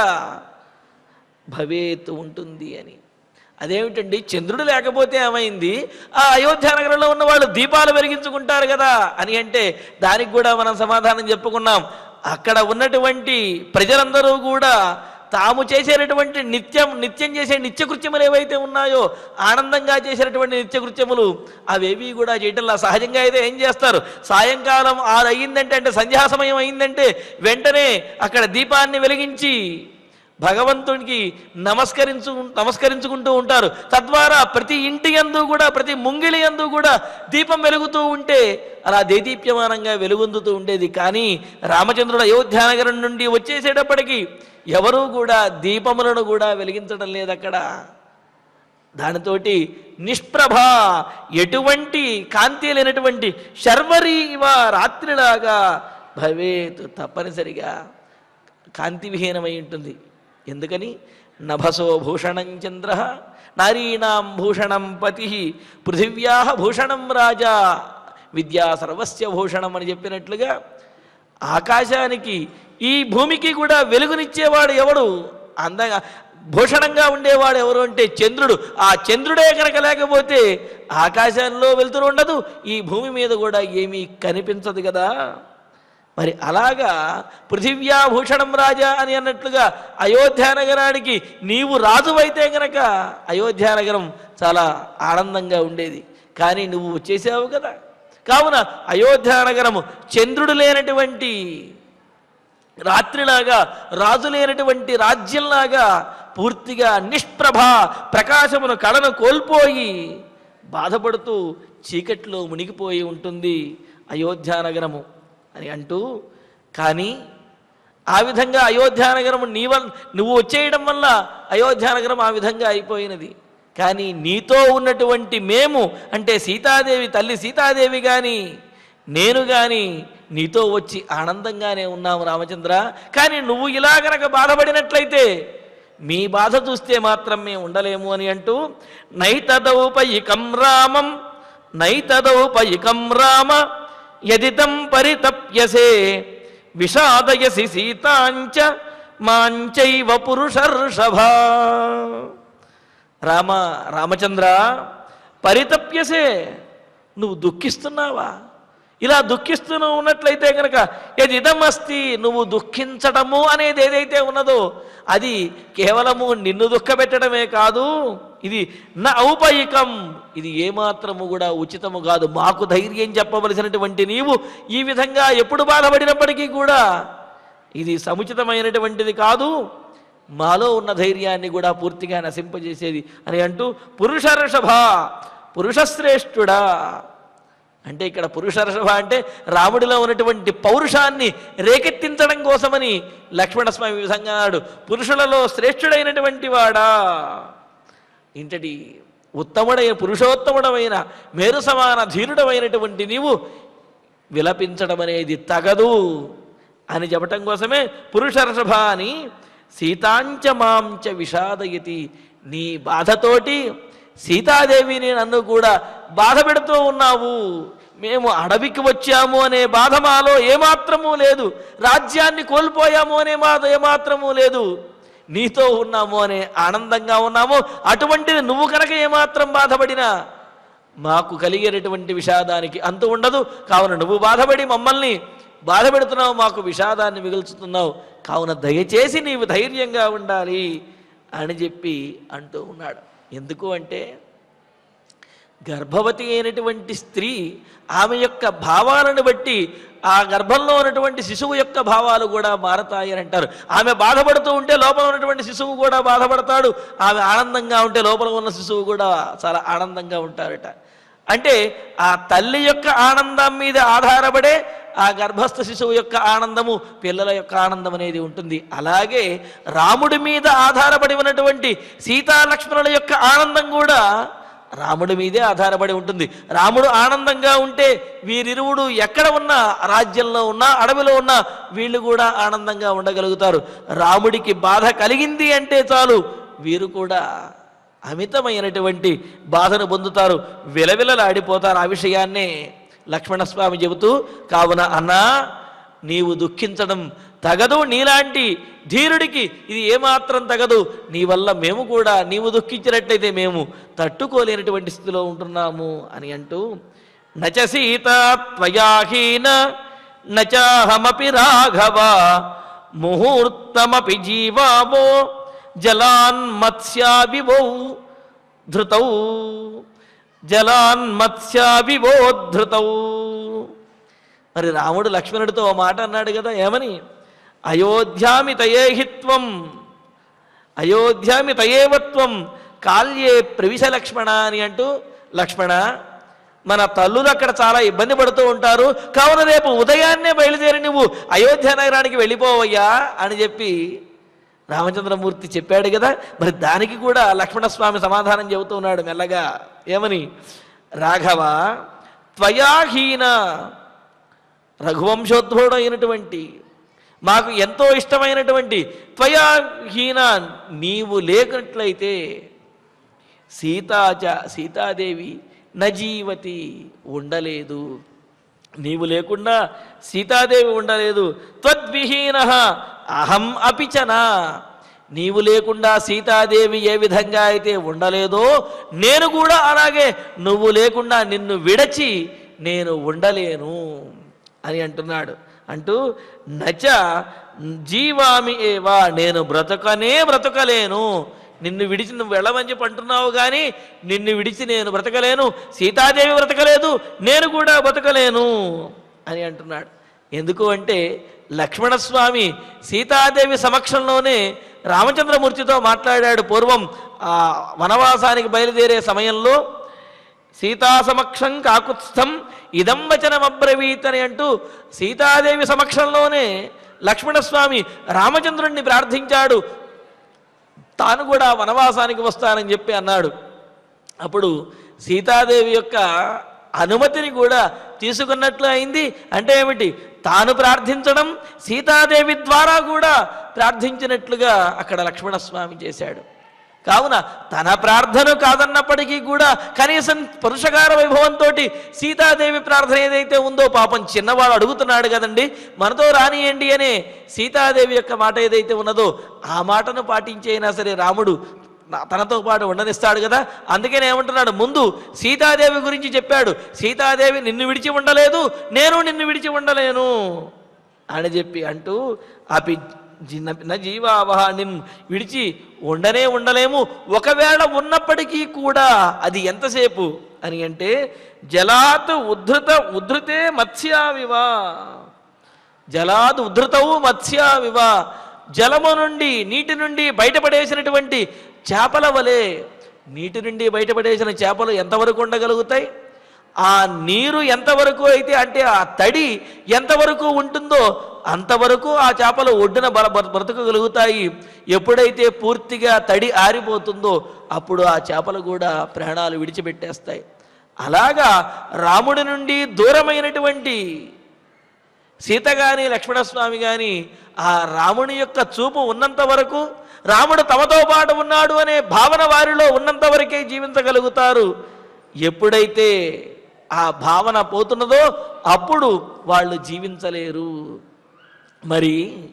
భవేత్ ఉంటుంది అని. అదేమిటండి, చంద్రుడు లేకపోతే ఏమైంది, ఆ అయోధ్య నగరంలో ఉన్న వాళ్ళు దీపాలు వెలిగించుకుంటారు కదా అని అంటే దానికి కూడా మనం సమాధానం చెప్పుకున్నాం. అక్కడ ఉన్నటువంటి ప్రజలందరూ కూడా తాము చేసేటటువంటి నిత్యం నిత్యం చేసే నిత్యకృత్యములు ఏవైతే ఉన్నాయో, ఆనందంగా చేసేటటువంటి నిత్యకృత్యములు అవేవి కూడా చేయటంలా. సహజంగా అయితే ఏం చేస్తారు, సాయంకాలం ఆరు అయ్యిందంటే అంటే సంధ్యా సమయం అయిందంటే వెంటనే అక్కడ దీపాన్ని వెలిగించి భగవంతునికి నమస్కరించు నమస్కరించుకుంటూ ఉంటారు. తద్వారా ప్రతి ఇంటి యందు కూడా, ప్రతి ముంగిలి యందు కూడా దీపం వెలుగుతూ ఉంటే అలా దేదీప్యమానంగా వెలుగొందుతూ ఉండేది. కానీ రామచంద్రుడు అయోధ్యానగరం నుండి వచ్చేసేటప్పటికీ ఎవరూ కూడా దీపములను కూడా వెలిగించడం లేదు అక్కడ. దానితోటి నిష్ప్రభ, ఎటువంటి కాంతి లేనటువంటి శర్వరీవ రాత్రిలాగా భవేత్, తప్పనిసరిగా కాంతి విహీనమై ఉంటుంది. ఎందుకని? నభసో భూషణం చంద్ర నారీణాం భూషణం పతి పృథివ్యా భూషణం రాజా విద్యా సర్వస్య భూషణం అని చెప్పినట్లుగా ఆకాశానికి ఈ భూమికి కూడా వెలుగునిచ్చేవాడు ఎవడు, అందంగా భూషణంగా ఉండేవాడు ఎవరు అంటే చంద్రుడు. ఆ చంద్రుడే కనుక లేకపోతే ఆకాశంలో వెలుతురు ఉండదు, ఈ భూమి మీద కూడా ఏమీ కనిపించదు కదా. మరి అలాగా పృథివ్యా భూషణం రాజా అని అన్నట్లుగా అయోధ్యానగరానికి నీవు రాజువైతే గనక అయోధ్యానగరం చాలా ఆనందంగా ఉండేది. కానీ నువ్వు వచ్చేసావు కదా, కావున అయోధ్యానగరము చంద్రుడు లేనటువంటి రాత్రిలాగా, రాజు లేనటువంటి రాజ్యంలాగా పూర్తిగా నిష్ప్రభ, ప్రకాశమును కళను కోల్పోయి బాధపడుతూ చీకట్లో మునిగిపోయి ఉంటుంది అయోధ్యానగరము అని అంటూ. కానీ ఆ విధంగా అయోధ్యానగరము నీవ నువ్వు వచ్చేయడం వల్ల అయోధ్యానగరం ఆ విధంగా అయిపోయినది. కానీ నీతో ఉన్నటువంటి మేము అంటే సీతాదేవి, తల్లి సీతాదేవి కానీ నేను కానీ నీతో వచ్చి ఆనందంగానే ఉన్నాము రామచంద్ర. కానీ నువ్వు ఇలా గనక బాధపడినట్లయితే మీ బాధ చూస్తే మాత్రం మేము ఉండలేము అని అంటూ నైతదౌపయికం రామం నైతదౌపయికం రామ యదితం పరితప్యసే విషాదయసి సీతాంచ మాంచైవ పురుషర్షభ. రామ రామచంద్ర, పరితప్యసే, నువ్వు దుఃఖిస్తున్నావా? ఇలా దుఃఖిస్తూ ఉన్నట్లయితే కనుక యదిదమస్తి, నువ్వు దుఃఖించడము అనేది ఏదైతే ఉన్నదో అది కేవలము నిన్ను దుఃఖపెట్టడమే కాదు, ఇది నా ఔపయికం, ఇది ఏమాత్రము కూడా ఉచితము కాదు. మాకు ధైర్యం చెప్పవలసినటువంటి నీవు ఈ విధంగా ఎప్పుడు బాధపడినప్పటికీ కూడా ఇది సముచితమైనటువంటిది కాదు, మాలో ఉన్న ధైర్యాన్ని కూడా పూర్తిగా నశింపజేసేది అని అంటూ పురుషర్షభ, పురుషశ్రేష్ఠుడా అంటే ఇక్కడ పురుషర్షభ అంటే రాముడిలో ఉన్నటువంటి పౌరుషాన్ని రేకెత్తించడం కోసమని లక్ష్మణస్వామి విధంగా అన్నాడు. పురుషులలో శ్రేష్ఠుడైనటువంటి వాడా, ఇంతటి ఉత్తముడైన పురుషోత్తముడమైన మేరు సమాన ధీరుడమైనటువంటి నీవు విలపించడం అనేది తగదు అని చెప్పటం కోసమే పురుషర్షభ అని. సీతాంచ మాంచ విషాదయతి, నీ బాధతోటి సీతాదేవిని నన్ను కూడా బాధ పెడుతూ ఉన్నావు. మేము అడవికి వచ్చాము అనే బాధ మాలో ఏమాత్రమూ లేదు, రాజ్యాన్ని కోల్పోయాము అనే బాధ ఏమాత్రమూ లేదు, నీతో ఉన్నాము అనే ఆనందంగా ఉన్నాము. అటువంటిది నువ్వు కనుక ఏమాత్రం బాధపడినా మాకు కలిగేటటువంటి విషాదానికి అంతు ఉండదు. కావున నువ్వు బాధపడి మమ్మల్ని బాధ పెడుతున్నావు, మాకు విషాదాన్ని మిగుల్చుతున్నావు. కావున దయచేసి నీవు ధైర్యంగా ఉండాలి అని చెప్పి అంటూ ఉన్నాడు. ఎందుకు అంటే గర్భవతి అయినటువంటి స్త్రీ ఆమె యొక్క భావాలను బట్టి ఆ గర్భంలో ఉన్నటువంటి శిశువు యొక్క భావాలు కూడా మారతాయి అని అంటారు. ఆమె బాధపడుతూ ఉంటే లోపల ఉన్నటువంటి శిశువు కూడా బాధపడతాడు, ఆమె ఆనందంగా ఉంటే లోపల ఉన్న శిశువు కూడా చాలా ఆనందంగా ఉంటారట. అంటే ఆ తల్లి యొక్క ఆనందం మీద ఆధారపడే ఆ గర్భస్థ శిశువు యొక్క ఆనందము, పిల్లల యొక్క ఆనందం అనేది ఉంటుంది. అలాగే రాముడి మీద ఆధారపడి ఉన్నటువంటి సీతాలక్ష్మణుల యొక్క ఆనందం కూడా రాముడి మీదే ఆధారపడి ఉంటుంది. రాముడు ఆనందంగా ఉంటే వీరిరువుడు ఎక్కడ ఉన్నా, రాజ్యంలో ఉన్నా అడవిలో ఉన్నా వీళ్ళు కూడా ఆనందంగా ఉండగలుగుతారు. రాముడికి బాధ కలిగింది అంటే చాలు వీరు కూడా అమితమైనటువంటి బాధను పొందుతారు, విలవిలలాడిపోతారు. ఆ విషయాన్నే లక్ష్మణస్వామి చెబుతూ, కావున అన్నా నీవు దుఃఖించడం తగదు, నీలాంటి ధీరుడికి ఇది ఏమాత్రం తగదు. నీ వల్ల మేము కూడా నీవు దుఃఖించినట్లయితే మేము తట్టుకోలేనటువంటి స్థితిలో ఉంటున్నాము అని అంటూ నచ సీత త్వయాహీన నచాహమపి రాఘవ ముహూర్తమపి జీవావో జలాన్మత్స్యావివో ధృతౌ జలాన్మత్స్యావివో ధృతౌ. మరి రాముడు లక్ష్మణుడితో ఓ మాట అన్నాడు కదా, ఏమని? అయోధ్యామి తయేహిత్వం అయోధ్యామి తయేవత్వం కాల్యే ప్రవిశ లక్ష్మణ అని అంటూ, లక్ష్మణ మన తల్లులు అక్కడ చాలా ఇబ్బంది పడుతూ ఉంటారు, కావున రేపు ఉదయాన్నే బయలుదేరి నువ్వు అయోధ్య నగరానికి వెళ్ళిపోవయ్యా అని చెప్పి రామచంద్రమూర్తి చెప్పాడు కదా. మరి దానికి కూడా లక్ష్మణస్వామి సమాధానం చెబుతూ ఉన్నాడు మెల్లగా, ఏమని? రాఘవ త్వయాహీన, రఘువంశోద్భవుడు అయినటువంటి మాకు ఎంతో ఇష్టమైనటువంటి త్వయాహీన నీవు లేనట్లయితే సీతాచ సీతాదేవి నజీవతి ఉండలేదు, నీవు లేకుండా సీతాదేవి ఉండలేదు. త్వద్విహీన అహం అపిచనా, నీవు లేకుండా సీతాదేవి ఏ విధంగా అయితే ఉండలేదో నేను కూడా అలాగే నువ్వు లేకుండా నిన్ను విడచి నేను ఉండలేను అని అంటున్నాడు. అంటూ నచ జీవామి ఏవా, నేను బ్రతకనే బ్రతకలేను, నిన్ను విడిచి నువ్వు వెళ్ళమని చెప్పి అంటున్నావు కానీ నిన్ను విడిచి నేను బ్రతకలేను, సీతాదేవి బ్రతకలేదు, నేను కూడా బ్రతకలేను అని అంటున్నాడు. ఎందుకు అంటే లక్ష్మణస్వామి సీతాదేవి సమక్షంలోనే రామచంద్రమూర్తితో మాట్లాడాడు. పూర్వం ఆ వనవాసానికి బయలుదేరే సమయంలో సీతా సమక్షం కాకుత్స్థం ఇదం వచనమబ్రవీత్ అని అంటూ సీతాదేవి సమక్షంలోనే లక్ష్మణస్వామి రామచంద్రుణ్ణి ప్రార్థించాడు, తాను కూడా వనవాసానికి వస్తానని చెప్పి అన్నాడు. అప్పుడు సీతాదేవి యొక్క అనుమతిని కూడా తీసుకున్నట్లు అయింది. అంటే ఏమిటి? తాను ప్రార్థించడం, సీతాదేవి ద్వారా కూడా ప్రార్థించినట్లుగా అక్కడ లక్ష్మణస్వామి చేశాడు. కావున తన ప్రార్థన కాదన్నప్పటికీ కూడా కనీసం పురుషకార వైభవంతో సీతాదేవి ప్రార్థన ఏదైతే ఉందో, పాపం చిన్నవాడు అడుగుతున్నాడు కదండి, మనతో రానియండి అనే సీతాదేవి యొక్క మాట ఏదైతే ఉన్నదో ఆ మాటను పాటించైనా సరే రాముడు తనతో పాటు ఉండనిస్తాడు కదా. అందుకనే ఏమంటున్నాడు, ముందు సీతాదేవి గురించి చెప్పాడు. సీతాదేవి నిన్ను విడిచి ఉండలేదు, నేను నిన్ను విడిచి ఉండలేను అని చెప్పి అంటూ అపి జీవావహ, నిన్ను విడిచి ఉండనే ఉండలేము, ఒకవేళ ఉన్నప్పటికీ కూడా అది ఎంతసేపు అని అంటే జలాత్ ఉద్ధృత ఉద్ధృతే మత్స్యావివా, జలాద్ ఉద్ధృతవు మత్స్యావివా, జలము నుండి నీటి నుండి బయటపడేసినటువంటి చేపల వలె. నీటి నుండి బయటపడేసిన చేపలు ఎంతవరకు ఉండగలుగుతాయి? ఆ నీరు ఎంతవరకు అయితే, అంటే ఆ తడి ఎంతవరకు ఉంటుందో అంతవరకు ఆ చేపలు ఒడ్డున బల బ్రతకగలుగుతాయి. ఎప్పుడైతే పూర్తిగా తడి ఆరిపోతుందో అప్పుడు ఆ చేపలు కూడా ప్రాణాలు విడిచిపెట్టేస్తాయి. అలాగా రాముడి నుండి దూరమైనటువంటి సీత కానీ లక్ష్మణస్వామి కానీ ఆ రాముని యొక్క చూపు ఉన్నంత వరకు, రాముడు తమతో పాటు ఉన్నాడు అనే భావన వారిలో ఉన్నంత వరకే జీవించగలుగుతారు. ఎప్పుడైతే ఆ భావన పోతున్నదో అప్పుడు వాళ్ళు జీవించలేరు. మరి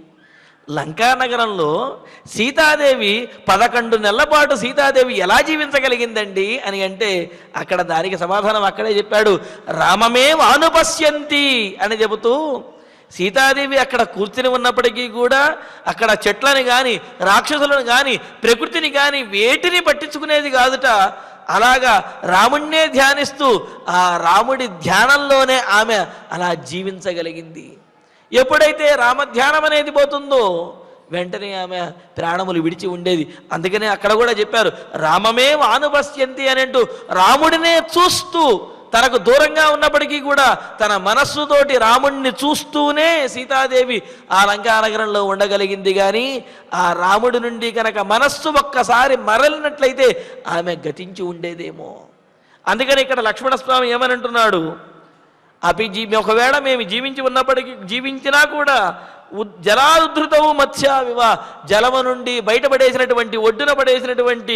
లంకానగరంలో సీతాదేవి పదకొండు నెలల పాటు సీతాదేవి ఎలా జీవించగలిగిందండి అని అంటే అక్కడ దానికి సమాధానం అక్కడే చెప్పాడు. రామమే వానుపశ్యంతి అని చెబుతూ సీతాదేవి అక్కడ కూర్చుని ఉన్నప్పటికీ కూడా అక్కడ చెట్లని కానీ రాక్షసులను కానీ ప్రకృతిని కానీ వేటిని పట్టించుకునేది కాదుట. అలాగా రాముణ్ణే ధ్యానిస్తూ ఆ రాముడి ధ్యానంలోనే ఆమె అలా జీవించగలిగింది. ఎప్పుడైతే రామధ్యానం అనేది పోతుందో వెంటనే ఆమె ప్రాణములు విడిచి ఉండేది. అందుకనే అక్కడ కూడా చెప్పారు, రామమే వానుపశ్యంతి అని అంటూ రాముడినే చూస్తూ తనకు దూరంగా ఉన్నప్పటికీ కూడా తన మనస్సుతోటి రాముడిని చూస్తూనే సీతాదేవి ఆ లంకానగరంలో ఉండగలిగింది. కానీ ఆ రాముడి నుండి కనుక మనస్సు ఒక్కసారి మరలినట్లయితే ఆమె గతించి ఉండేదేమో. అందుకని ఇక్కడ లక్ష్మణస్వామి ఏమని అంటున్నాడు, అపి జీ ఒకవేళ మేము జీవించి ఉన్నప్పటికీ జీవించినా కూడా జలాధృతవు మత్స్యావివ, జలము నుండి బయటపడేసినటువంటి ఒడ్డున పడేసినటువంటి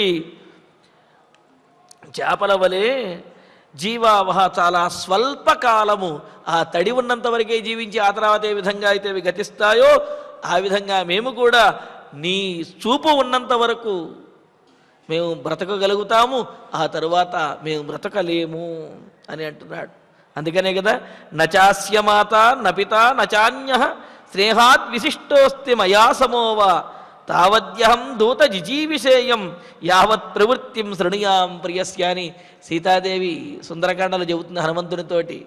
చేపల వలె జీవావహ, చాలా స్వల్పకాలము ఆ తడి ఉన్నంత వరకే జీవించి ఆ తర్వాత ఏ విధంగా అయితే అవి గతిస్తాయో ఆ విధంగా మేము కూడా నీ చూపు ఉన్నంత వరకు మేము బ్రతకగలుగుతాము, ఆ తరువాత మేము బ్రతకలేము అని అంటున్నాడు. అందుకనే కదా నచాస్య మాత నపిత నచాన్య స్నేహాద్ విశిష్టోస్తి మయా సమోవా తావద్యహం దూత జిజీవిషేయం యావత్ ప్రవృత్తిం శృణుయాం ప్రియస్య అని సీతాదేవి సుందరకాండలో చెబుతుంది హనుమంతునితోటి.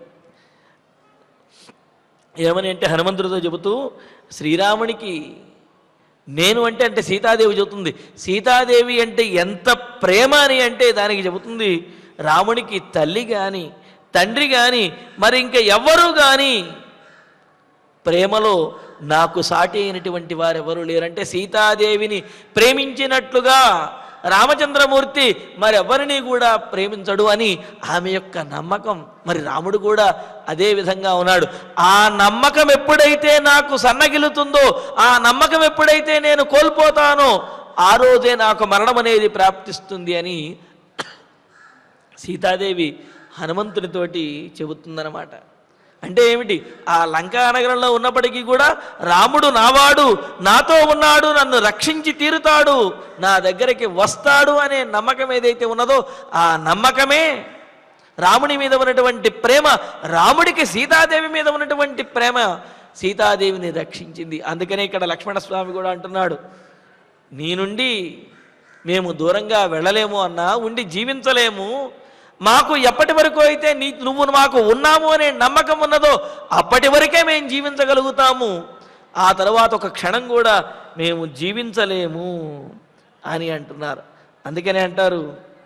ఏమని అంటే హనుమంతుడితో చెబుతూ శ్రీరామునికి నేను అంటే అంటే సీతాదేవి చెబుతుంది. సీతాదేవి అంటే ఎంత ప్రేమ అని అంటే దానికి చెబుతుంది రామునికి తల్లి కానీ తండ్రి కానీ మరి ఇంకా ఎవ్వరూ కానీ ప్రేమలో నాకు సాటి అయినటువంటి వారెవరూ లేరంటే సీతాదేవిని ప్రేమించినట్లుగా రామచంద్రమూర్తి మరెవరిని కూడా ప్రేమించడు అని ఆమె యొక్క నమ్మకం. మరి రాముడు కూడా అదే విధంగా ఉన్నాడు. ఆ నమ్మకం ఎప్పుడైతే నాకు సన్నగిలుతుందో, ఆ నమ్మకం ఎప్పుడైతే నేను కోల్పోతానో ఆ రోజే నాకు మరణం అనేది ప్రాప్తిస్తుంది అని సీతాదేవి హనుమంతునితోటి చెబుతుందన్నమాట. అంటే ఏమిటి? ఆ లంకా నగరంలో ఉన్నప్పటికీ కూడా రాముడు నావాడు, నాతో ఉన్నాడు, నన్ను రక్షించి తీరుతాడు, నా దగ్గరికి వస్తాడు అనే నమ్మకం ఏదైతే ఉన్నదో ఆ నమ్మకమే రాముని మీద ఉన్నటువంటి ప్రేమ, రాముడికి సీతాదేవి మీద ఉన్నటువంటి ప్రేమ సీతాదేవిని రక్షించింది. అందుకనే ఇక్కడ లక్ష్మణస్వామి కూడా అంటున్నాడు, నీ నుండి మేము దూరంగా వెళ్ళలేము అన్నా, ఉండి జీవించలేము, మాకు ఎప్పటి వరకు అయితే నీ నువ్వు మాకు ఉన్నాము అనే నమ్మకం ఉన్నదో అప్పటి వరకే మేము జీవించగలుగుతాము, ఆ తర్వాత ఒక క్షణం కూడా మేము జీవించలేము అని అంటున్నారు. అందుకనే అంటారు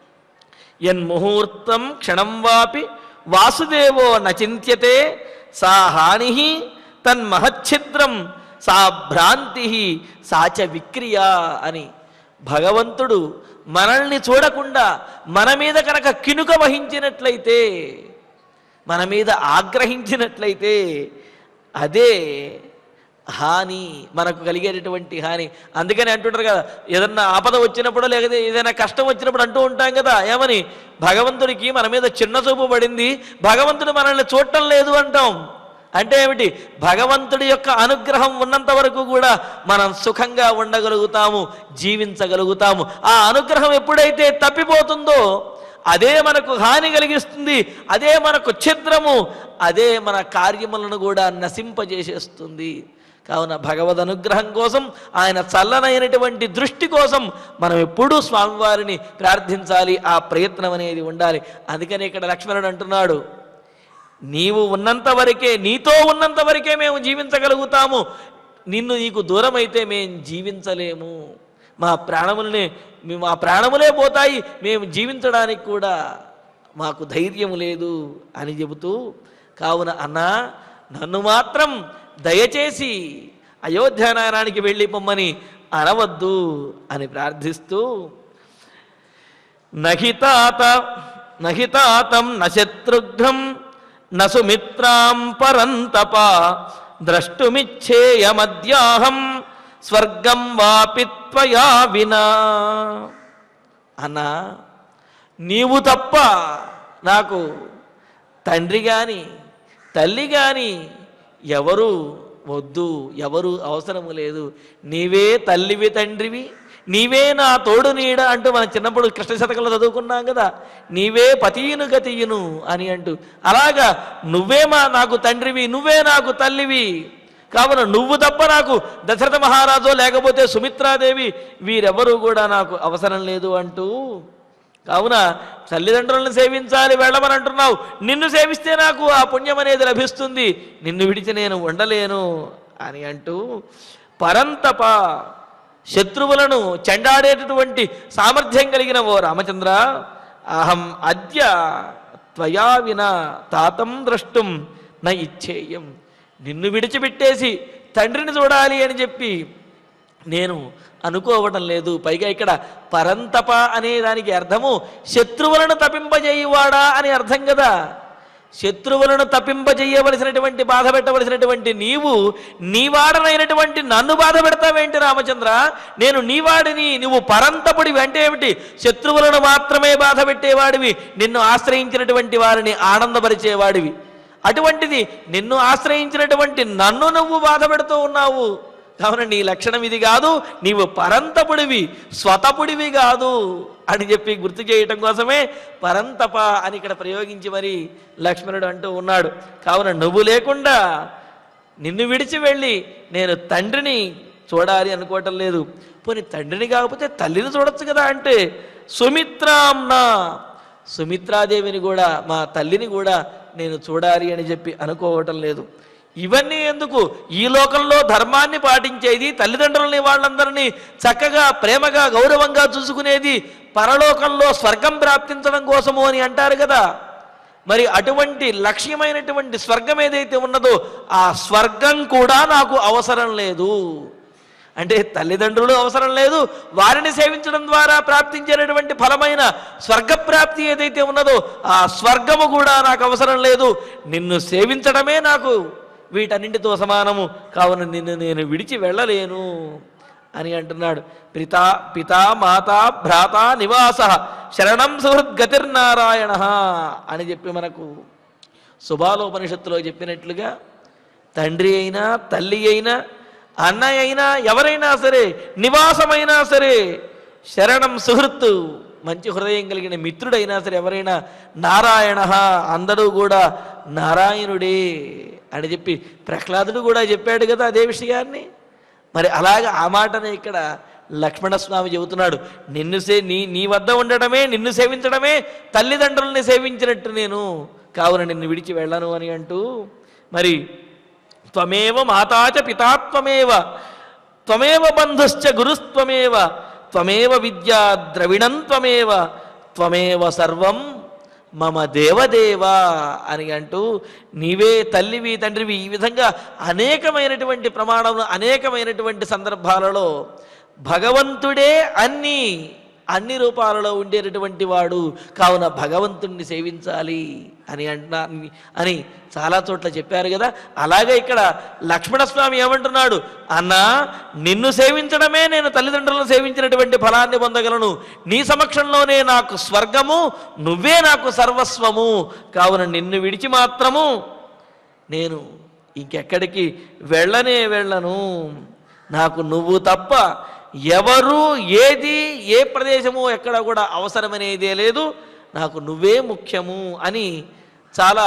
యన్ముహూర్తం క్షణం వాపి వాసుదేవో నచింత్యతే సా హాని తన్మహచ్ఛిద్రం సా భ్రాంతి సాచ విక్రియ అని. భగవంతుడు మనల్ని చూడకుండా మన మీద కనుక కినుక వహించినట్లయితే, మన మీద ఆగ్రహించినట్లయితే అదే హాని, మనకు కలిగేటటువంటి హాని. అందుకని అంటుంటారు కదా, ఏదన్నా ఆపద వచ్చినప్పుడు లేకపోతే ఏదైనా కష్టం వచ్చినప్పుడు అంటూ ఉంటాం కదా, ఏమని? భగవంతుడికి మన మీద చిన్న చూపు పడింది, భగవంతుడు మనల్ని చూడటం లేదు అంటాం. అంటే ఏమిటి? భగవంతుడి యొక్క అనుగ్రహం ఉన్నంత వరకు కూడా మనం సుఖంగా ఉండగలుగుతాము, జీవించగలుగుతాము. ఆ అనుగ్రహం ఎప్పుడైతే తప్పిపోతుందో అదే మనకు హాని కలిగిస్తుంది, అదే మనకు ఛిద్రము, అదే మన కార్యములను కూడా నశింపజేసేస్తుంది. కావున భగవద్ అనుగ్రహం కోసం, ఆయన చల్లనైనటువంటి దృష్టి కోసం మనం ఎప్పుడూ స్వామివారిని ప్రార్థించాలి, ఆ ప్రయత్నం అనేది ఉండాలి. అందుకని ఇక్కడ లక్ష్మణుడు అంటున్నాడు, నీవు ఉన్నంత వరకే, నీతో ఉన్నంత వరకే మేము జీవించగలుగుతాము, నిన్ను నీకు దూరం అయితే మేము జీవించలేము, మా ప్రాణములనే మా ప్రాణములే పోతాయి, మేము జీవించడానికి కూడా మాకు ధైర్యం లేదు అని చెబుతూ, కావున అన్నా నన్ను మాత్రం దయచేసి అయోధ్య నగరానికి వెళ్ళి పొమ్మని అనవద్దు అని ప్రార్థిస్తూ, నహితాత నహితాతం నశత్రుఘ్నం నసుమిత్రాం పరంతప ద్రష్టుమిచ్చేయమద్యాహం స్వర్గం వాపి త్వయా వినా. అన్నా నీవు తప్ప నాకు తండ్రి కానీ తల్లి కానీ ఎవరు వద్దు, ఎవరు అవసరము లేదు. నీవే తల్లివి తండ్రివి, నీవే నా తోడు నీడ అంటూ మనం చిన్నప్పుడు కృష్ణ శతకంలో చదువుకున్నాం కదా, నీవే పతియును గతియును అని అంటూ. అలాగా నువ్వే మా నాకు తండ్రివి, నువ్వే నాకు తల్లివి, కావున నువ్వు తప్ప నాకు దశరథ మహారాజు లేకపోతే సుమిత్రాదేవి వీరెవరూ కూడా నాకు అవసరం లేదు అంటూ. కావున తల్లిదండ్రులను సేవించాలి వెళ్ళమని అంటున్నావు, నిన్ను సేవిస్తే నాకు ఆ పుణ్యం అనేది లభిస్తుంది, నిన్ను విడిచి నేను ఉండలేను అని అంటూ పరంతప, శత్రువులను చెండాడేటటువంటి సామర్థ్యం కలిగిన ఓ రామచంద్ర, అహం అద్య త్వయా వినా తాతం ద్రష్టుం న ఇచ్చేయం. నిన్ను విడిచిపెట్టేసి తండ్రిని చూడాలి అని చెప్పి నేను అనుకోవటం లేదు. పైగా ఇక్కడ పరంతప అనే దానికి అర్థము శత్రువులను తప్పింపజేయువాడా అని అర్థం కదా. శత్రువులను తప్పింపజేయవలసినటువంటి బాధ పెట్టవలసినటువంటి నీవు నీవాడనైనటువంటి నన్ను బాధ పెడతావేంటి రామచంద్ర? నేను నీవాడిని, నువ్వు పరంతపుడివి అంటే ఏమిటి? శత్రువులను మాత్రమే బాధ పెట్టేవాడివి, నిన్ను ఆశ్రయించినటువంటి వారిని ఆనందపరిచేవాడివి. అటువంటిది నిన్ను ఆశ్రయించినటువంటి నన్ను నువ్వు బాధ పెడుతూ ఉన్నావు. కావున నీ లక్షణం ఇది కాదు, నీవు పరంతపుడివి, స్వతపుడివి కాదు అని చెప్పి గుర్తు చేయటం కోసమే పరంతప అని ఇక్కడ ప్రయోగించి మరి లక్ష్మణుడు అంటూ ఉన్నాడు. కావున నువ్వు లేకుండా నిన్ను విడిచి వెళ్ళి నేను తండ్రిని చూడాలి అనుకోవటం లేదు. పోనీ తండ్రిని కాకపోతే తల్లిని చూడొచ్చు కదా అంటే సుమిత్రాంనా, సుమిత్రాదేవిని కూడా మా తల్లిని కూడా నేను చూడాలి అని చెప్పి అనుకోవటం లేదు. ఇవన్నీ ఎందుకు? ఈ లోకంలో ధర్మాన్ని పాటించేది, తల్లిదండ్రులని వాళ్ళందరినీ చక్కగా ప్రేమగా గౌరవంగా చూసుకునేది పరలోకంలో స్వర్గం ప్రాప్తించడం కోసము అని అంటారు కదా. మరి అటువంటి లక్ష్యమైనటువంటి స్వర్గం ఏదైతే ఉన్నదో ఆ స్వర్గం కూడా నాకు అవసరం లేదు. అంటే తల్లిదండ్రులు అవసరం లేదు, వారిని సేవించడం ద్వారా ప్రాప్తించేటటువంటి ఫలమైన స్వర్గప్రాప్తి ఏదైతే ఉన్నదో ఆ స్వర్గము కూడా నాకు అవసరం లేదు. నిన్ను సేవించడమే నాకు వీటన్నింటితో సమానము. కావున నిన్ను నేను విడిచి వెళ్ళలేను అని అంటున్నాడు. పితా పితా మాతా భ్రాత నివాస శరణం సుహృద్గతిర్నారాయణ అని చెప్పి మనకు సుబాలోపనిషత్తులో చెప్పినట్లుగా తండ్రి అయినా తల్లి అయినా అన్నయ్య అయినా ఎవరైనా సరే, నివాసమైనా సరే, శరణం సుహృత్తు మంచి హృదయం కలిగిన మిత్రుడైనా సరే ఎవరైనా నారాయణ అందరూ కూడా నారాయణుడే అని చెప్పి ప్రహ్లాదుడు కూడా చెప్పాడు కదా అదే విషయాన్ని. మరి అలాగే ఆ మాటనే ఇక్కడ లక్ష్మణస్వామి చెబుతున్నాడు. నిన్ను సే నీ నీ వద్ద ఉండటమే, నిన్ను సేవించడమే తల్లిదండ్రుల్ని సేవించినట్టు నేను, కావున నిన్ను విడిచి వెళ్ళను అని అంటూ మరి త్వమేవ మాతాచ పితాత్వమేవ త్వమేవ బంధుశ్చ గురుస్త్వమేవ త్వమేవ విద్యా ద్రవిణం త్వమేవ త్వమేవ సర్వం మమ దేవదేవా అని అంటూ నీవే తల్లివి తండ్రివి ఈ విధంగా అనేకమైనటువంటి ప్రమాణంలో అనేకమైనటువంటి సందర్భాలలో భగవంతుడే అన్ని అన్ని రూపాలలో ఉండేటటువంటి వాడు, కావున భగవంతుణ్ణి సేవించాలి అని అంటున్నా అని చాలా చోట్ల చెప్పారు కదా. అలాగే ఇక్కడ లక్ష్మణస్వామి ఏమంటున్నాడు, అన్నా నిన్ను సేవించడమే నేను తల్లిదండ్రులను సేవించినటువంటి ఫలాన్ని పొందగలను, నీ సమక్షంలోనే నాకు స్వర్గము, నువ్వే నాకు సర్వస్వము, కావున నిన్ను విడిచి మాత్రము నేను ఇంకెక్కడికి వెళ్ళనే వెళ్ళను, నాకు నువ్వు తప్ప ఎవరు ఏది ఏ ప్రదేశము ఎక్కడ కూడా అవసరమనేదే లేదు, నాకు నువ్వే ముఖ్యము అని చాలా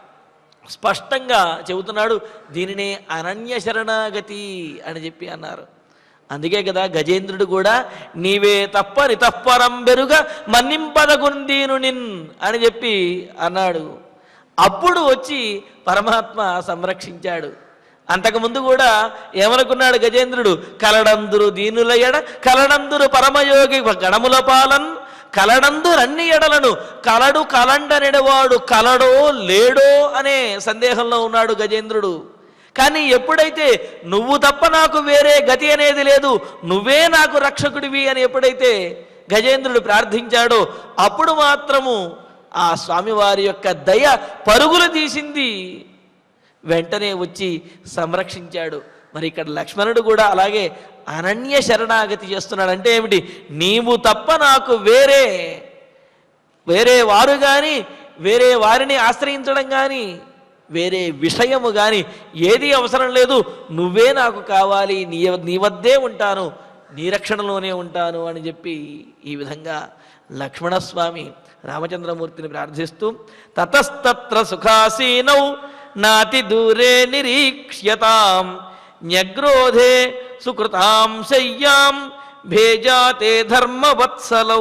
స్పష్టంగా చెబుతున్నాడు. దీనినే అనన్య శరణాగతి అని చెప్పి అన్నారు. అందుకే కదా గజేంద్రుడు కూడా నీవే తప్ప నితఃపరం బెరుగ మన్నింపదగుందీను నిన్ అని చెప్పి అన్నాడు. అప్పుడు వచ్చి పరమాత్మ సంరక్షించాడు. అంతకుముందు కూడా ఏమనుకున్నాడు గజేంద్రుడు, కలడందురు దీనుల ఎడ కలడందురు పరమయోగి గణముల పాలన్ కలడందురు అన్ని ఎడలను కలడు కలండనెడవాడు కలడో లేడో అనే సందేహంలో ఉన్నాడు గజేంద్రుడు. కానీ ఎప్పుడైతే నువ్వు తప్ప నాకు వేరే గతి అనేది లేదు, నువ్వే నాకు రక్షకుడివి అని ఎప్పుడైతే గజేంద్రుడు ప్రార్థించాడో అప్పుడు మాత్రము ఆ స్వామివారి యొక్క దయ పరుగులు తీసింది, వెంటనే వచ్చి సంరక్షించాడు. మరి ఇక్కడ లక్ష్మణుడు కూడా అలాగే అనన్య శరణాగతి చేస్తున్నాడు. అంటే ఏమిటి, నీవు తప్ప నాకు వేరే వేరే వారు కానీ వేరే వారిని ఆశ్రయించడం కానీ వేరే విషయము కానీ ఏది అవసరం లేదు, నువ్వే నాకు కావాలి, నీ నీ వద్దే ఉంటాను, నీ రక్షణలోనే ఉంటాను అని చెప్పి ఈ విధంగా లక్ష్మణస్వామి రామచంద్రమూర్తిని ప్రార్థిస్తూ తతస్తత్ర సుఖాసీనౌ నాతి దూరే నిరీక్ష్యతాం న్యగ్రోధే సుకృతాం శయ్యాం భేజాతే ధర్మవత్సలౌ.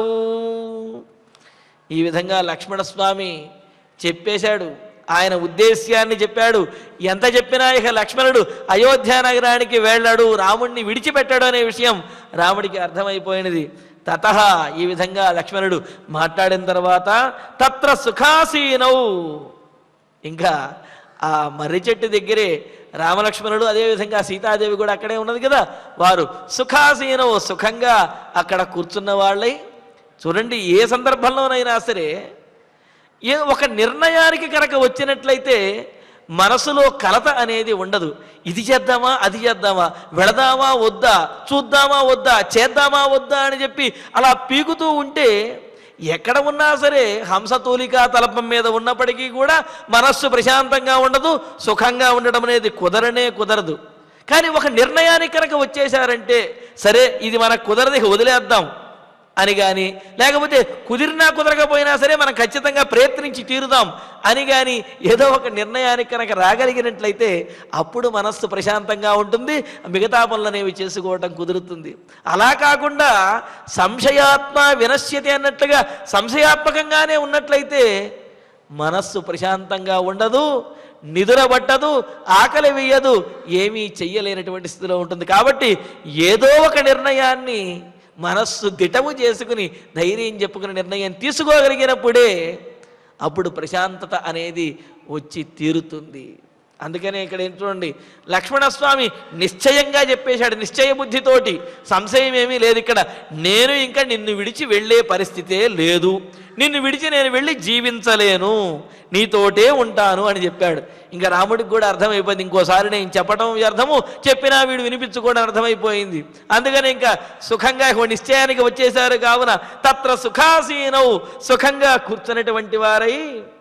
ఈ విధంగా లక్ష్మణస్వామి చెప్పేశాడు, ఆయన ఉద్దేశ్యాన్ని చెప్పాడు. ఎంత చెప్పినా ఇక లక్ష్మణుడు అయోధ్య నగరానికి వెళ్ళాడు, రాముణ్ణి విడిచిపెట్టాడు అనే విషయం రాముడికి అర్థమైపోయినది. తతః ఈ విధంగా లక్ష్మణుడు మాట్లాడిన తర్వాత తత్ర సుఖాసీనౌ, ఇంకా ఆ మర్రి చెట్టు దగ్గరే రామలక్ష్మణుడు అదేవిధంగా సీతాదేవి కూడా అక్కడే ఉన్నది కదా, వారు సుఖాసీనవు సుఖంగా అక్కడ కూర్చున్న వాళ్ళై. చూడండి, ఏ సందర్భంలోనైనా సరే ఏ ఒక నిర్ణయానికి కనుక వచ్చినట్లయితే మనసులో కలత అనేది ఉండదు. ఇది చేద్దామా అది చేద్దామా, వెళదామా వద్దా, చూద్దామా వద్దా, చేద్దామా వద్దా అని చెప్పి అలా పీకుతూ ఉంటే ఎక్కడ ఉన్నా సరే హంసతూలికా తలపం మీద ఉన్నప్పటికీ కూడా మనస్సు ప్రశాంతంగా ఉండదు, సుఖంగా ఉండడం అనేది కుదరనే కుదరదు. కానీ ఒక నిర్ణయానికి కనుక వచ్చేశారంటే సరే ఇది మనకు కుదరదు ఇక వదిలేద్దాం అని కానీ, లేకపోతే కుదిరినా కుదరకపోయినా సరే మనం ఖచ్చితంగా ప్రయత్నించి తీరుదాం అని కానీ ఏదో ఒక నిర్ణయానికి కనుక రాగలిగినట్లయితే అప్పుడు మనస్సు ప్రశాంతంగా ఉంటుంది, మిగతా పనులు అనేవి చేసుకోవటం కుదురుతుంది. అలా కాకుండా సంశయాత్మ వినశ్యతి అన్నట్లుగా సంశయాత్మకంగానే ఉన్నట్లయితే మనస్సు ప్రశాంతంగా ఉండదు, నిదురబట్టదు, ఆకలి వేయదు, ఏమీ చెయ్యలేనటువంటి స్థితిలో ఉంటుంది. కాబట్టి ఏదో ఒక నిర్ణయాన్ని మనస్సు దిటము చేసుకుని ధైర్యం చెప్పుకుని నిర్ణయం తీసుకోగలిగినప్పుడే అప్పుడు ప్రశాంతత అనేది వచ్చి తీరుతుంది. అందుకనే ఇక్కడ ఏం చూడండి, లక్ష్మణస్వామి నిశ్చయంగా చెప్పేశాడు, నిశ్చయ బుద్ధితోటి, సంశయం ఏమీ లేదు. ఇక్కడ నేను ఇంకా నిన్ను విడిచి వెళ్ళే పరిస్థితే లేదు, నిన్ను విడిచి నేను వెళ్ళి జీవించలేను, నీతోటే ఉంటాను అని చెప్పాడు. ఇంకా రాముడికి కూడా అర్థమైపోయింది, ఇంకోసారి నేను చెప్పడం వ్యర్థము, చెప్పినా వీడు వినిపించుకోవడం అర్థమైపోయింది. అందుకని ఇంకా సుఖంగా నిశ్చయానికి వచ్చేశారు. కావున తత్ర సుఖాసీనౌ, సుఖంగా కూర్చున్నటువంటి వారై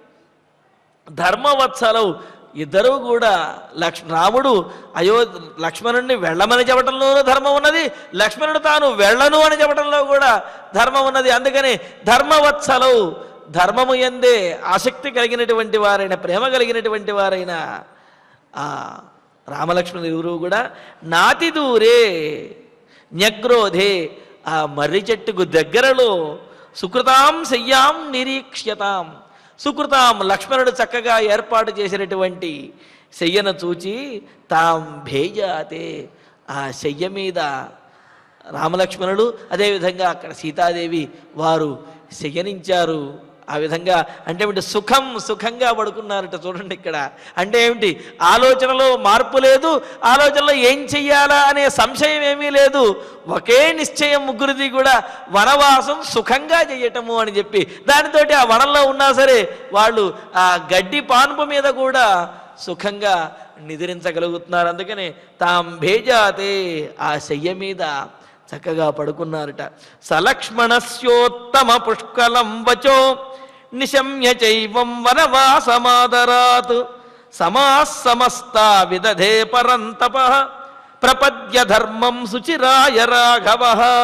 ధర్మవత్సలౌ, ఇద్దరూ కూడా లక్ష్మ రాముడు అయో లక్ష్మణుడిని వెళ్ళమని చెప్పడంలోనూ ధర్మం ఉన్నది, లక్ష్మణుడు తాను వెళ్ళను అని చెప్పడంలో కూడా ధర్మం ఉన్నది. అందుకని ధర్మవత్సలౌ, ధర్మము యందే ఆసక్తి కలిగినటువంటి వారైన, ప్రేమ కలిగినటువంటి వారైన ఆ రామలక్ష్మణులు ఇరువురు కూడా నాతి దూరే న్యగ్రోధే, ఆ మర్రి చెట్టుకు దగ్గరలో సుకృతాం శయ్యాం నిరీక్ష్యతాం, సుకృతాం లక్ష్మణుడు చక్కగా ఏర్పాటు చేసినటువంటి శయ్యను చూచి తాం భేజాతే, ఆ శయ్య మీద రామలక్ష్మణుడు అదేవిధంగా అక్కడ సీతాదేవి వారు శయనించారు. ఆ విధంగా అంటే ఏమిటి, సుఖం సుఖంగా పడుకున్నారట. చూడండి ఇక్కడ అంటే ఏమిటి, ఆలోచనలో మార్పు లేదు, ఆలోచనలో ఏం చెయ్యాలా అనే సంశయం ఏమీ లేదు, ఒకే నిశ్చయం ముగ్గురిది కూడా, వనవాసం సుఖంగా చేయటము అని చెప్పి. దానితోటి ఆ వనంలో ఉన్నా సరే వాళ్ళు ఆ గడ్డి పాన్పు మీద కూడా సుఖంగా నిద్రించగలుగుతున్నారు. అందుకనే తాం భేజాతే, ఆ శయ్య మీద చక్కగా పడుకున్నారట. సలక్ష్మణస్యోత్తమ పుష్కలం వచో నిశమ్య చైవం వనవాసమాదరాత్ సమాసమస్తా విదధే పరంతప ప్రపద్య ధర్మం సుచిరాయ రాఘవ.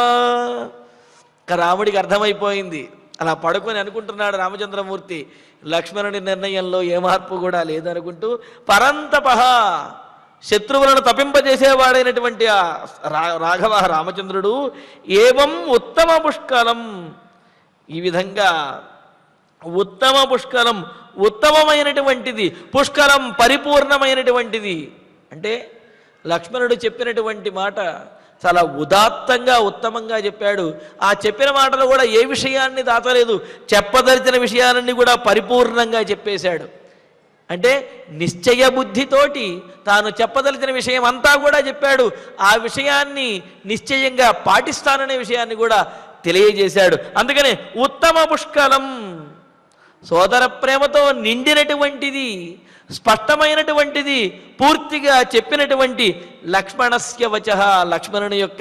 రాముడికి అర్థమైపోయింది, అలా పడుకొని అనుకుంటున్నాడు రామచంద్రమూర్తి, లక్ష్మణుడి నిర్ణయంలో ఏ మార్పు కూడా లేదనుకుంటూ పరంతప, శత్రువులను తప్పింపజేసేవాడైనటువంటి ఆ రాఘవ రామచంద్రుడు ఏవం ఉత్తమ పుష్కలం, ఈ విధంగా ఉత్తమ పుష్కలం, ఉత్తమమైనటువంటిది, పుష్కలం పరిపూర్ణమైనటువంటిది. అంటే లక్ష్మణుడు చెప్పినటువంటి మాట చాలా ఉదాత్తంగా ఉత్తమంగా చెప్పాడు. ఆ చెప్పిన మాటలు కూడా ఏ విషయాన్ని దాచలేదు, చెప్పదలిచిన విషయాలన్నీ కూడా పరిపూర్ణంగా చెప్పేశాడు. అంటే నిశ్చయ బుద్ధితోటి తాను చెప్పదలిచిన విషయం అంతా కూడా చెప్పాడు. ఆ విషయాన్ని నిశ్చయంగా పాటిస్తాననే విషయాన్ని కూడా తెలియజేశాడు. అందుకనే ఉత్తమ పుష్కలం, సోదర ప్రేమతో నిండినటువంటిది, స్పష్టమైనటువంటిది, పూర్తిగా చెప్పినటువంటి లక్ష్మణస్య వచః, లక్ష్మణుని యొక్క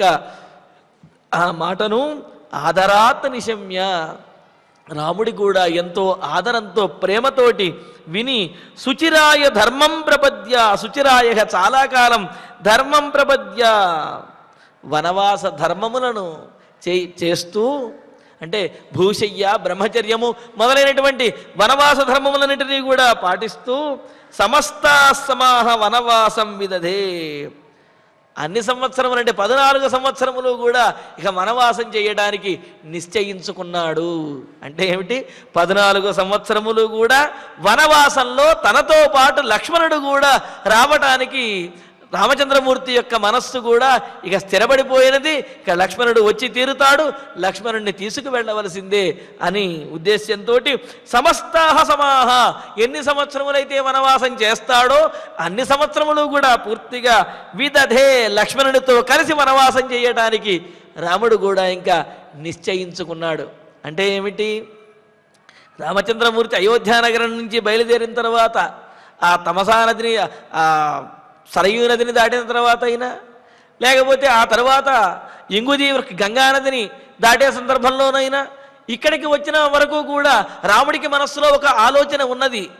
ఆ మాటను ఆదరాత్ నిశమ్య, రాముడి కూడా ఎంతో ఆదరంతో ప్రేమతోటి విని సుచిరాయ ధర్మం ప్రపద్య, సుచిరాయ చాలా కాలం ధర్మం ప్రపద్య, వనవాస ధర్మములను చే చేస్తూ అంటే భూశయ్య బ్రహ్మచర్యము మొదలైనటువంటి వనవాస ధర్మములన్నింటినీ కూడా పాటిస్తూ సమస్త సమాహ వనవాసం విదధే, అన్ని సంవత్సరములు అంటే పద్నాలుగు సంవత్సరములు కూడా ఇక వనవాసం చేయడానికి నిశ్చయించుకున్నాడు. అంటే ఏమిటి, పద్నాలుగు సంవత్సరములు కూడా వనవాసంలో తనతో పాటు లక్ష్మణుడు కూడా రావటానికి రామచంద్రమూర్తి యొక్క మనస్సు కూడా ఇక స్థిరపడిపోయినది. ఇక లక్ష్మణుడు వచ్చి తీరుతాడు, లక్ష్మణుడిని తీసుకువెళ్ళవలసిందే అని ఉద్దేశ్యంతో సమస్తాహ సమాహ, ఎన్ని సంవత్సరములైతే వనవాసం చేస్తాడో అన్ని సంవత్సరములు కూడా పూర్తిగా విదధే, లక్ష్మణుడితో కలిసి వనవాసం చేయడానికి రాముడు కూడా ఇంకా నిశ్చయించుకున్నాడు. అంటే ఏమిటి, రామచంద్రమూర్తి అయోధ్యానగరం నుంచి బయలుదేరిన తర్వాత ఆ తమసా నదిని ఆ సరయూ నదిని దాటిన తర్వాత అయినా, లేకపోతే ఆ తర్వాత ఇంగుదీవరికి గంగానదిని దాటే సందర్భంలోనైనా, ఇక్కడికి వచ్చిన వరకు కూడా రాముడికి మనస్సులో ఒక ఆలోచన ఉన్నది.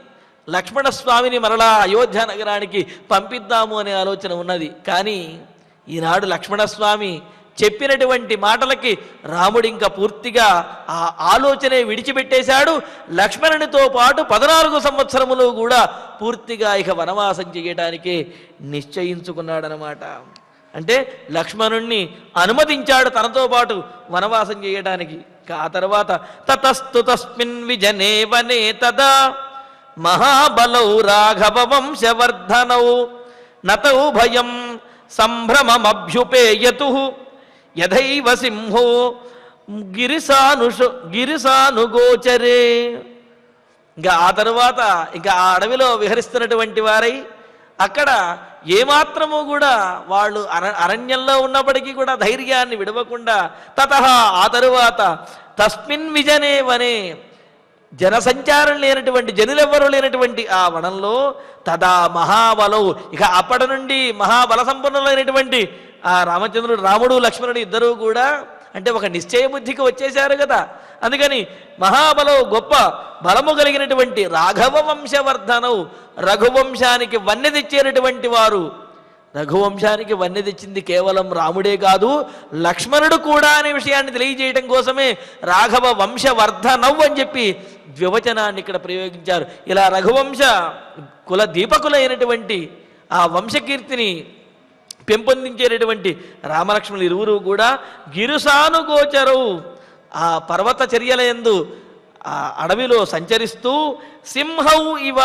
లక్ష్మణస్వామిని మరలా అయోధ్య నగరానికి పంపిద్దాము అనే ఆలోచన ఉన్నది. కానీ ఈనాడు లక్ష్మణస్వామి చెప్పినటువంటి మాటలకి రాముడు ఇంకా పూర్తిగా ఆ ఆలోచనే విడిచిపెట్టేశాడు. లక్ష్మణునితో పాటు పద్నాలుగు సంవత్సరములు కూడా పూర్తిగా ఇక వనవాసం చేయడానికే నిశ్చయించుకున్నాడనమాట. అంటే లక్ష్మణుణ్ణి అనుమతించాడు తనతో పాటు వనవాసం చేయడానికి. ఆ తర్వాత తతస్తు తస్మిన్ విజనే వనే తదా మహాబలౌ రాఘవ వంశవర్ధనౌ నతౌ భయం సంభ్రమమభ్యుపేయతు యథైవ సింహో గిరిసానుషు గిరిసానుగోచరే. ఇంకా ఆ తరువాత ఇంకా ఆ అడవిలో విహరిస్తున్నటువంటి వారై అక్కడ ఏమాత్రము కూడా వాళ్ళు అర అరణ్యంలో ఉన్నప్పటికీ కూడా ధైర్యాన్ని విడవకుండా తతః ఆ తరువాత తస్మిన్ విజనే వనే జనసంచారం లేనటువంటి జనులెవ్వరూ లేనటువంటి ఆ వనంలో తదా మహాబలవు ఇక అప్పటి నుండి మహాబల సంపన్నులైనటువంటి ఆ రామచంద్రుడు రాముడు లక్ష్మణుడు ఇద్దరూ కూడా అంటే ఒక నిశ్చయ బుద్ధికి వచ్చేశారు కదా. అందుకని మహాబలవు గొప్ప బలము కలిగినటువంటి రాఘవ వంశవర్ధనవు రఘువంశానికి వన్నె తెచ్చేటటువంటి వారు. రఘువంశానికి వన్నె తెచ్చింది కేవలం రాముడే కాదు లక్ష్మణుడు కూడా అనే విషయాన్ని తెలియజేయడం కోసమే రాఘవ వంశవర్ధనవు అని చెప్పి ద్వివచనాన్ని ఇక్కడ ప్రయోగించారు. ఇలా రఘువంశ కుల దీపకులైనటువంటి ఆ వంశకీర్తిని పెంపొందించేటటువంటి రామలక్ష్మణులు ఇరువురు కూడా గిరుసానుగోచరవు ఆ పర్వత చర్యలయందు ఆ అడవిలో సంచరిస్తూ సింహౌ ఇవ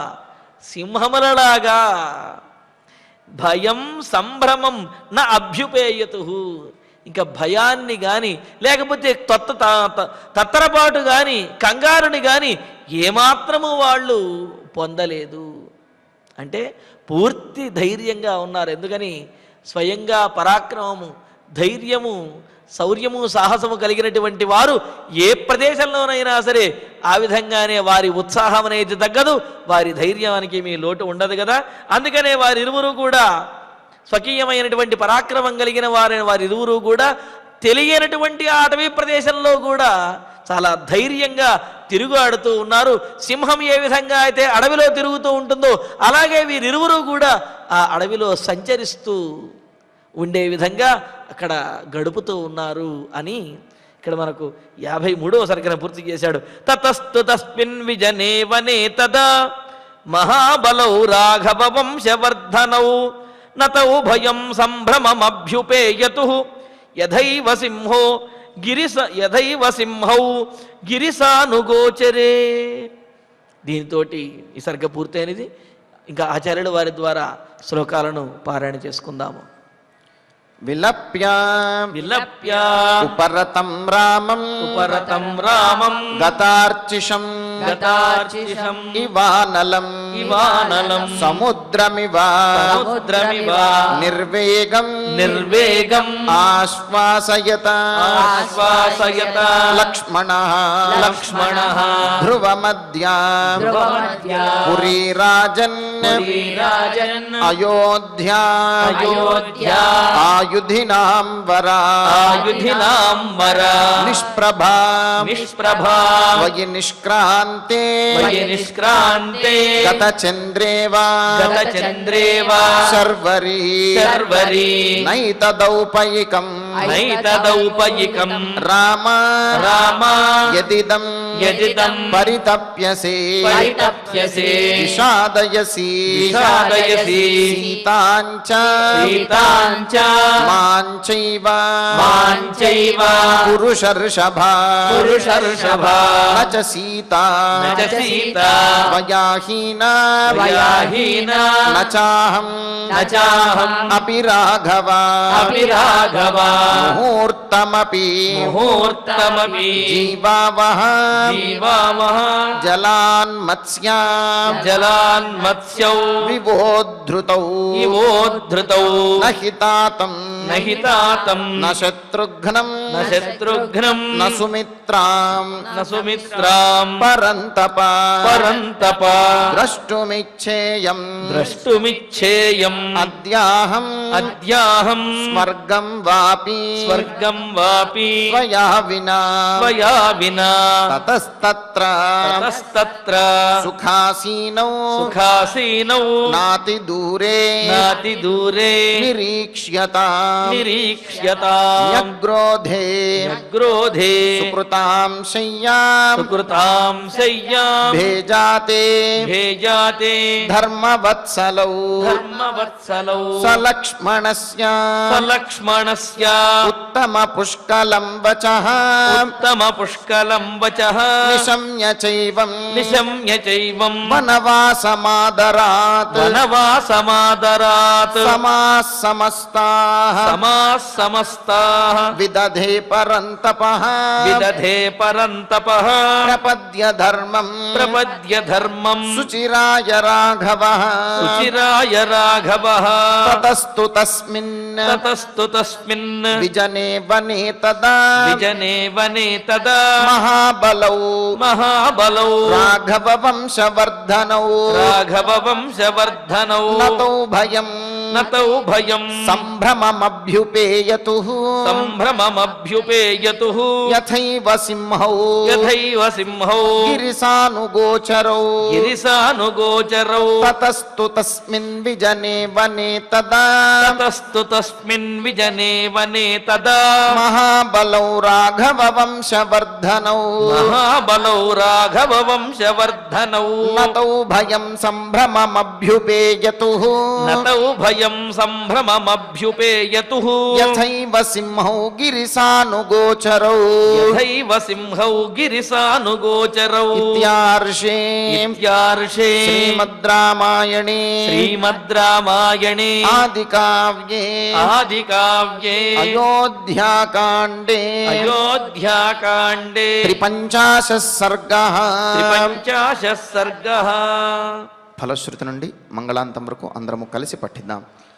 సింహములలాగా భయం సంభ్రమం నా అభ్యుపేయతు ఇంకా భయాన్ని కానీ లేకపోతే తత్త తత్తరపాటు కానీ కంగారుని కానీ ఏమాత్రము వాళ్ళు పొందలేదు. అంటే పూర్తి ధైర్యంగా ఉన్నారు. ఎందుకని స్వయంగా పరాక్రమము ధైర్యము శౌర్యము సాహసము కలిగినటువంటి వారు ఏ ప్రదేశంలోనైనా సరే ఆ విధంగానే వారి ఉత్సాహం అనేది తగ్గదు, వారి ధైర్యానికి మీ లోటు ఉండదు కదా. అందుకనే వారిరువురు కూడా స్వకీయమైనటువంటి పరాక్రమం కలిగిన వారైన వారిరువురు కూడా తెలియనటువంటి ఆ అటవీ ప్రదేశంలో కూడా చాలా ధైర్యంగా తిరుగుఆడుతూ ఉన్నారు. సింహం ఏ విధంగా అయితే అడవిలో తిరుగుతూ ఉంటుందో అలాగే వీరిరువురు కూడా ఆ అడవిలో సంచరిస్తూ ఉండే విధంగా అక్కడ గడుపుతూ ఉన్నారు అని ఇక్కడ మనకు యాభై మూడవ సర్గన పూర్తి చేశాడు. తతస్తు తస్మిన్ విజనే వనే తదా మహాబలౌ రాఘవ వంశవర్ధనౌ నతౌ భయం సంభ్రమమభ్యుపేయతు యథైవ సింహో గిరిస యథైవ సింహౌ గిరిసానుగోచరే. దీనితో ఈ సర్గ పూర్తయినది. ఇంకా ఆచార్యుల వారి ద్వారా శ్లోకాలను పారాయణ చేసుకుందాము. విలప్య విలప్య ఉపరతం రామం ఉపరతం రామం గతార్చిషం గతార్చిషం ఇవానలం ఇవానలం సముద్రమివ సముద్రమివ నిర్వేగం నిర్వేగం ఆశ్వాసయత ఆశ్వాసయత లక్ష్మణః లక్ష్మణః ధ్రువమధ్యా ధ్రువమధ్యా పురీరాజన్ పురీరాజన్ అయోధ్యా అయోధ్యా ఆయుధినాం వరా ఆయుధినాం వరా నిష్ప్రభా నిష్ప్రభా వయి నిష్క్రాంతే వయి నిష్క్రాంతే గతచంద్రేవా గతచంద్రేవా శర్వరీ శర్వరీ నైతదౌపయికం నైతదౌపయికం రామ రామ యదిదం యదిదం పరితప్యసే పరితప్యసే విషాదయసి విషాదయసి సీతాంచ సీతాంచ మాంచైవ మాంచైవ పురుషర్షభా పురుషర్షభా నచ సీతా నచ సీతా వయాహీనా వయాహీనా నచాహం నచాహం అపి రాఘవ అపి రాఘవ ముహూర్తమపి ముహూర్తమపి జీవావహ జీవామః జలాన్మత్స్యా జలాన్మత్స్యౌ వివోద్ధృతౌ ఇవోద్ధృతౌ నహితాతం నహి తాతం న శత్రుఘ్నం న శత్రుఘ్నం న సుమిత్రాం న సుమిత్రాం పరంతప పరంతప ద్రష్టుమిచ్ఛేయం ద్రష్టుమిచ్ఛేయం అద్యాహం అద్యాహం స్వర్గం వాపి స్వర్గం వాపి త్వయా వినా త్వయా వినా తతస్తత్ర తతస్తత్ర సుఖాసీనౌ సుఖాసీనౌ నాతి దూరే నాతి దూరే నిరీక్ష్యతాం నిరీక్ష్యతాం న్యగ్రోధే అగ్రోధే సుకృతాం శయ్యాం సుకృతాం శయ్యాం భేజాతే భేజాతే ధర్మవత్సలౌ ధర్మవత్సలౌ సలక్ష్మణస్య సలక్ష్మణస్య ఉత్తమ పుష్కలం వచః ఉత్తమ పుష్కలం వచః నిశమ్య చైవం నిశమ్య చైవం వనవాసమాదరాత్ వనవాసమాదరాత్ సమాః సమస్తాః సమాః సమస్తాః విదధే పరంతపః విదధే పరంతపః ప్రపద్య ధర్మం ప్రపద్య ధర్మం సుచిరాయ రాఘవః సుచిరాయ రాఘవః తతస్తు తస్మిన్ తతస్తు తస్మిన్ విజనే వనే తదా విజనే వనే తదా మహాబలౌ మహాబలౌ రాఘవ వంశవర్ధనౌ రాఘవ వంశవర్ధనౌ నతౌ భయం నతౌ భయం సంభ్రమమభ్యుపేయతుః సంభ్రమమభ్యుపేయతుః యథైవ సింహౌ యథైవ సింహౌ గిరిసానుగోచరౌ గిరిసానుగోచరౌ తతస్తు తస్మిన్ విజనే వనే తదా తతస్తు తస్మిన్ విజనే వనే తదా మహాబలౌ రాఘవ వంశవర్ధనౌ మహాబలౌ రాఘవ వంశవర్ధనౌ నతౌ భయం సంభ్రమమభ్యుపేయతుః నతౌ భయం సంభ్రమమభ్యుపేయతుః యథైవ సింహౌ గిరిసానుగోచరౌ యథైవ సింహౌ గిరిసానుగోచరౌ ఇత్యార్షే ఇత్యార్షే శ్రీమద్ రామాయణే శ్రీమద్ రామాయణే ఆదికావ్యే ఆదికావ్యే అయోధ్యాకాండే అయోధ్యాకాండే త్రిపంచాశः సర్గः త్రిపంచాశः సర్గः. ఫలశ్రుతి నుండి మంగళాంతం వరకు అందరము కలిసి పఠిద్దాం.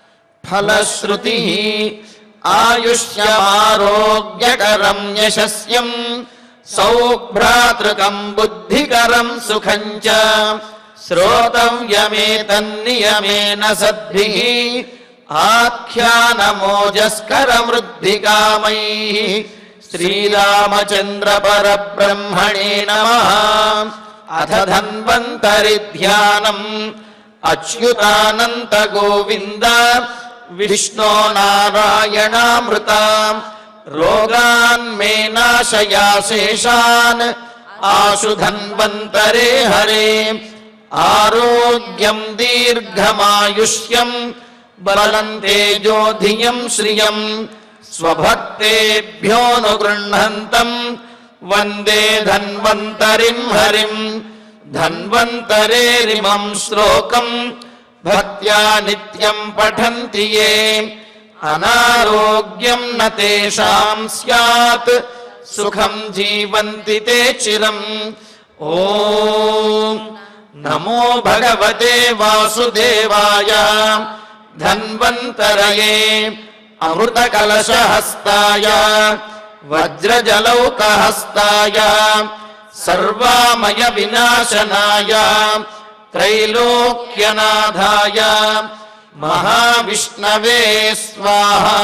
ఫలశ్రుతి ఆయుష్యమారోగ్యకరం యశస్యం సౌభ్రాతృకం బుద్ధికరం సుఖం చ శ్రోతవ్యమేతన్నియమేన సద్భిః ఆఖ్యానమోజస్కరమృద్ధికామైః శ్రీరామచంద్ర పరబ్రహ్మణే నమః. అథ ధన్వంతరి ధ్యానం అచ్యుతానంత గోవింద విష్ణో నారాయణామృత రోగాన్ మే నాశయా శేషాన్ ఆశు ధన్వంతరే హరే ఆరోగ్యం దీర్ఘమాయుష్యం బలం తేజోధియం శ్రియం స్వభక్తేభ్యోనుగృహంతం వందే ధన్వంతరిం హరిం. ధన్వంతరేరిమం శ్లోకం భక్త్యా నిత్యం పఠంతి యే అనారోగ్యం న తేషాం స్యాత్ సుఖం జీవంతి తే చిరం. ఓం నమో భగవతే వాసుదేవాయ ధన్వంతరయే అమృతకలశహస్తాయ వజ్రజలౌకహస్తాయ సర్వామయ వినాశనాయ త్రైలోక్యనాథాయ మహావిష్ణవే స్వాహా.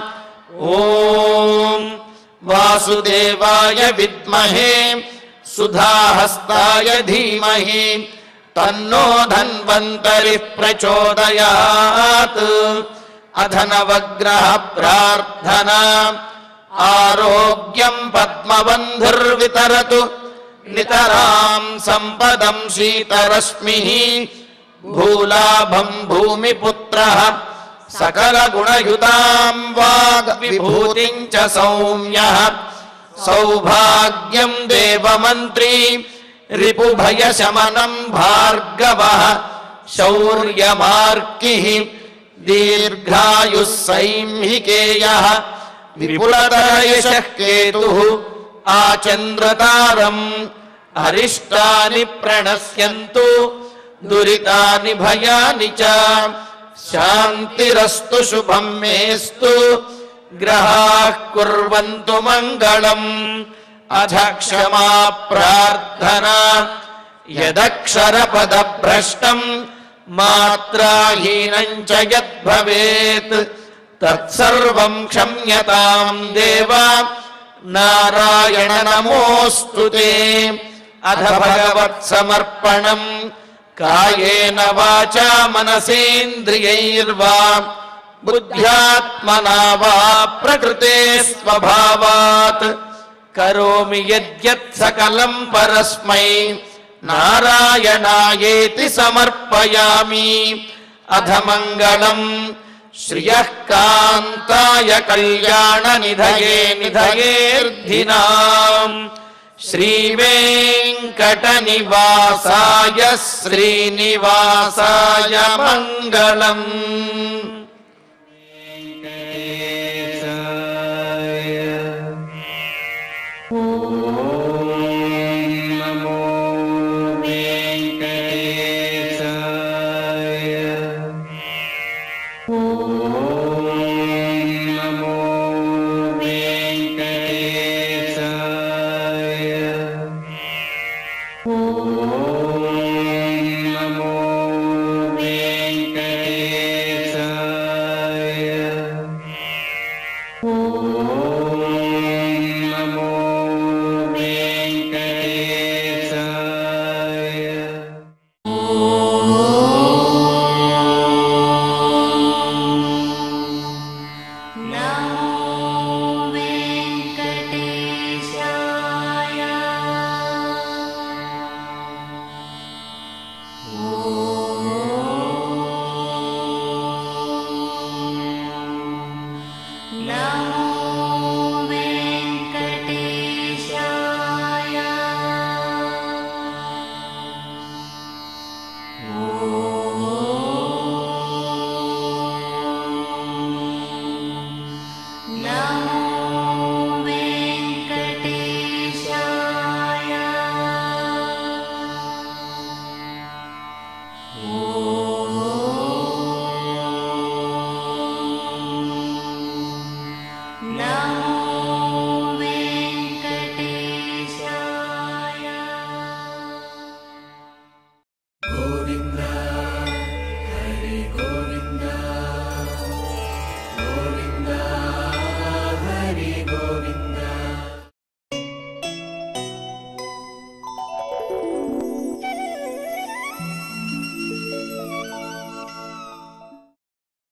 ఓం వాసుదేవాయ విద్మహే సుధాహస్తాయ ధీమహి తన్నో ధన్వంతరి ప్రచోదయాత్. అథ నవగ్రహ ప్రార్థనా ఆరోగ్యం పద్మబంధుర్వితరతు నితరాం సంపదం శీతరశ్మిః భూలాభం భూమిపుత్రః సకలగుణయుతాం వాగ్ విభూతిం చ సౌమ్యః సౌభాగ్యం దేవమంత్రీ రిపుభయశమనం భార్గవః శౌర్యమార్కిః దీర్ఘాయుః సైంహికేయః విపులతరయశః కేతుః ఆచంద్రతారం అరిష్టాని ప్రణశ్యంతు దురితాని భయాని చ శాంతిరస్తు శుభం మేస్తు గ్రహాః కుర్వంతు మంగళం అథ క్షమా ప్రార్థనా యదక్షరపద భ్రష్టం మాత్రాహీనం చ యద్భవేత్ తత్సర్వం క్షమ్యతాం దేవ నారాయణ నమోస్తుతే. అథ భగవత్ సమర్పణం కాయేన వాచా మనసేంద్రియైర్వా బుద్ధ్యాత్మనా వా ప్రకృతే స్వభావాత్ కరోమి యద్యత్ సకలం పరస్మై నారాయణాయేతి సమర్పయామి. అథ మంగళం శ్రియః కాంతాయ కళ్యాణ నిధయే నిధయేర్ధినాం శ్రీ వెంకట నివాసాయ శ్రీనివాసాయ మంగళం.